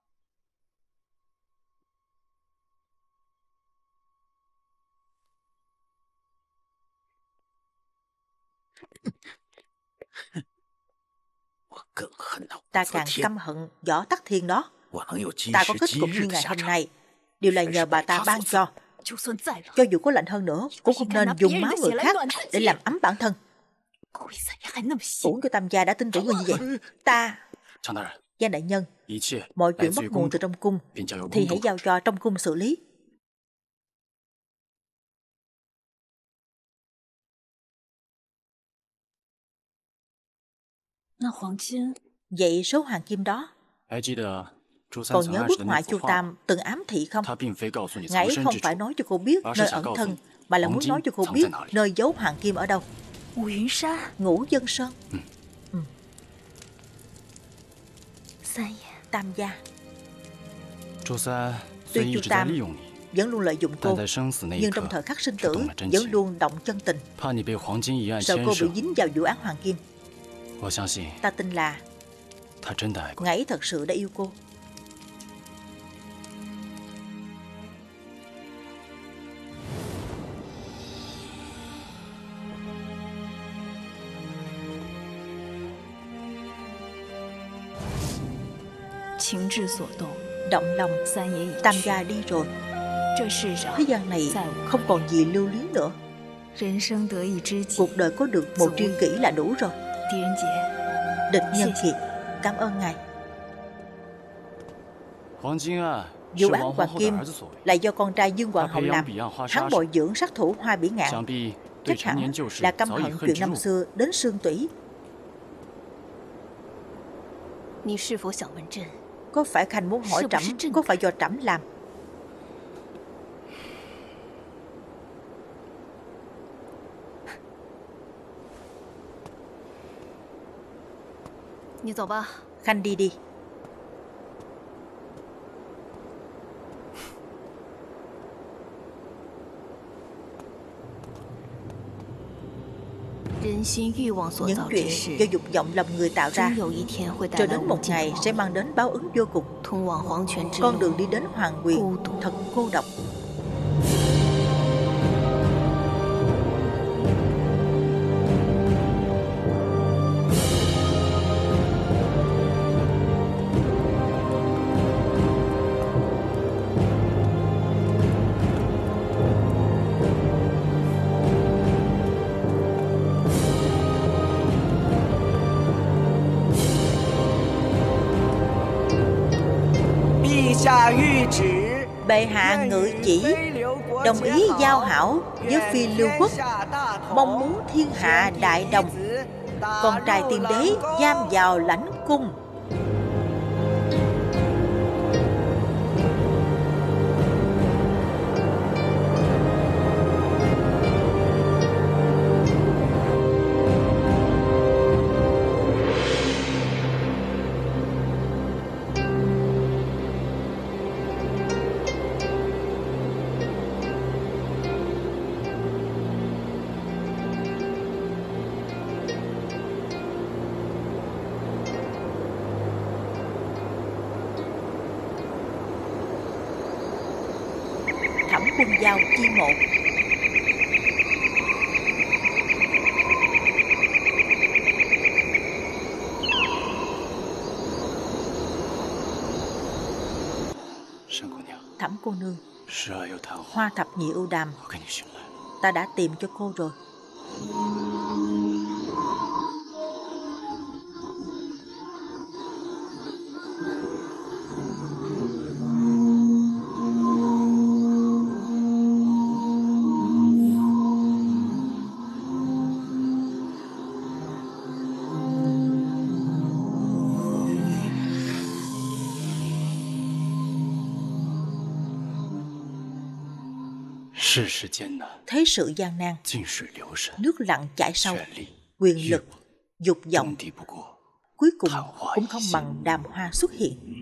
Ta càng căm hận Võ Tắc Thiên đó. Ta có kết cục như ngày hôm nay đều là nhờ bà ta ban cho. Cho dù có lạnh hơn nữa cũng không nên dùng máu người khác để làm ấm bản thân. Uổng cho Tam gia đã tin tưởng người như vậy. Ta... Giang đại nhân, mọi chuyện bắt nguồn từ trong cung thì hãy giao cho trong cung xử lý. Vậy số hoàng kim đó, còn nhớ bức họa Chu Tam từng ám thị không? Ngài ấy không phải nói cho cô biết nơi ẩn thân, mà là muốn nói cho cô biết nơi giấu hoàng kim ở đâu. Ngũ Dân Sơn. Tam gia, tuy Chu Tam vẫn luôn lợi dụng cô, nhưng trong thời khắc sinh tử vẫn luôn động chân tình, sợ cô bị dính vào vụ án hoàng kim. Ta tin là ngài ấy thật sự đã yêu cô. Động lòng, Tam gia đi rồi. Thế gian này không còn gì lưu luyến nữa. Cuộc đời có được một tri kỷ là đủ rồi. Địch Nhân Kiệt, cảm ơn ngài. Vụ án hoàng kim là do con trai Dương Hoàng hậu làm. Hắn bồi dưỡng sát thủ Hoa Bỉ Ngạn, chắc hẳn là căm hận chuyện năm xưa đến xương tủy. Có phải Khanh muốn hỏi trẫm có phải do trẫm làm? Khanh đi đi. Những chuyện do dục vọng lòng người tạo ra, cho đến một ngày sẽ mang đến báo ứng vô cùng. Con đường đi đến hoàng quyền thật cô độc. Bệ hạ ngự chỉ đồng ý giao hảo với Phi Lưu Quốc, mong muốn thiên hạ đại đồng, con trai tiên đế giam vào lãnh cung. Thẩm Quân Giao chi mộ. Thẩm cô nương, Hoa thập nhị ưu đàm ta đã tìm cho cô rồi. 世事艰难， Thế sự gian nan, 静水流深， nước lặng chảy sâu, 权力 quyền lực, dục 终 vọng 敌不过 cuối cùng 昙花 cũng 一 không 现。 bằng đàm hoa xuất hiện.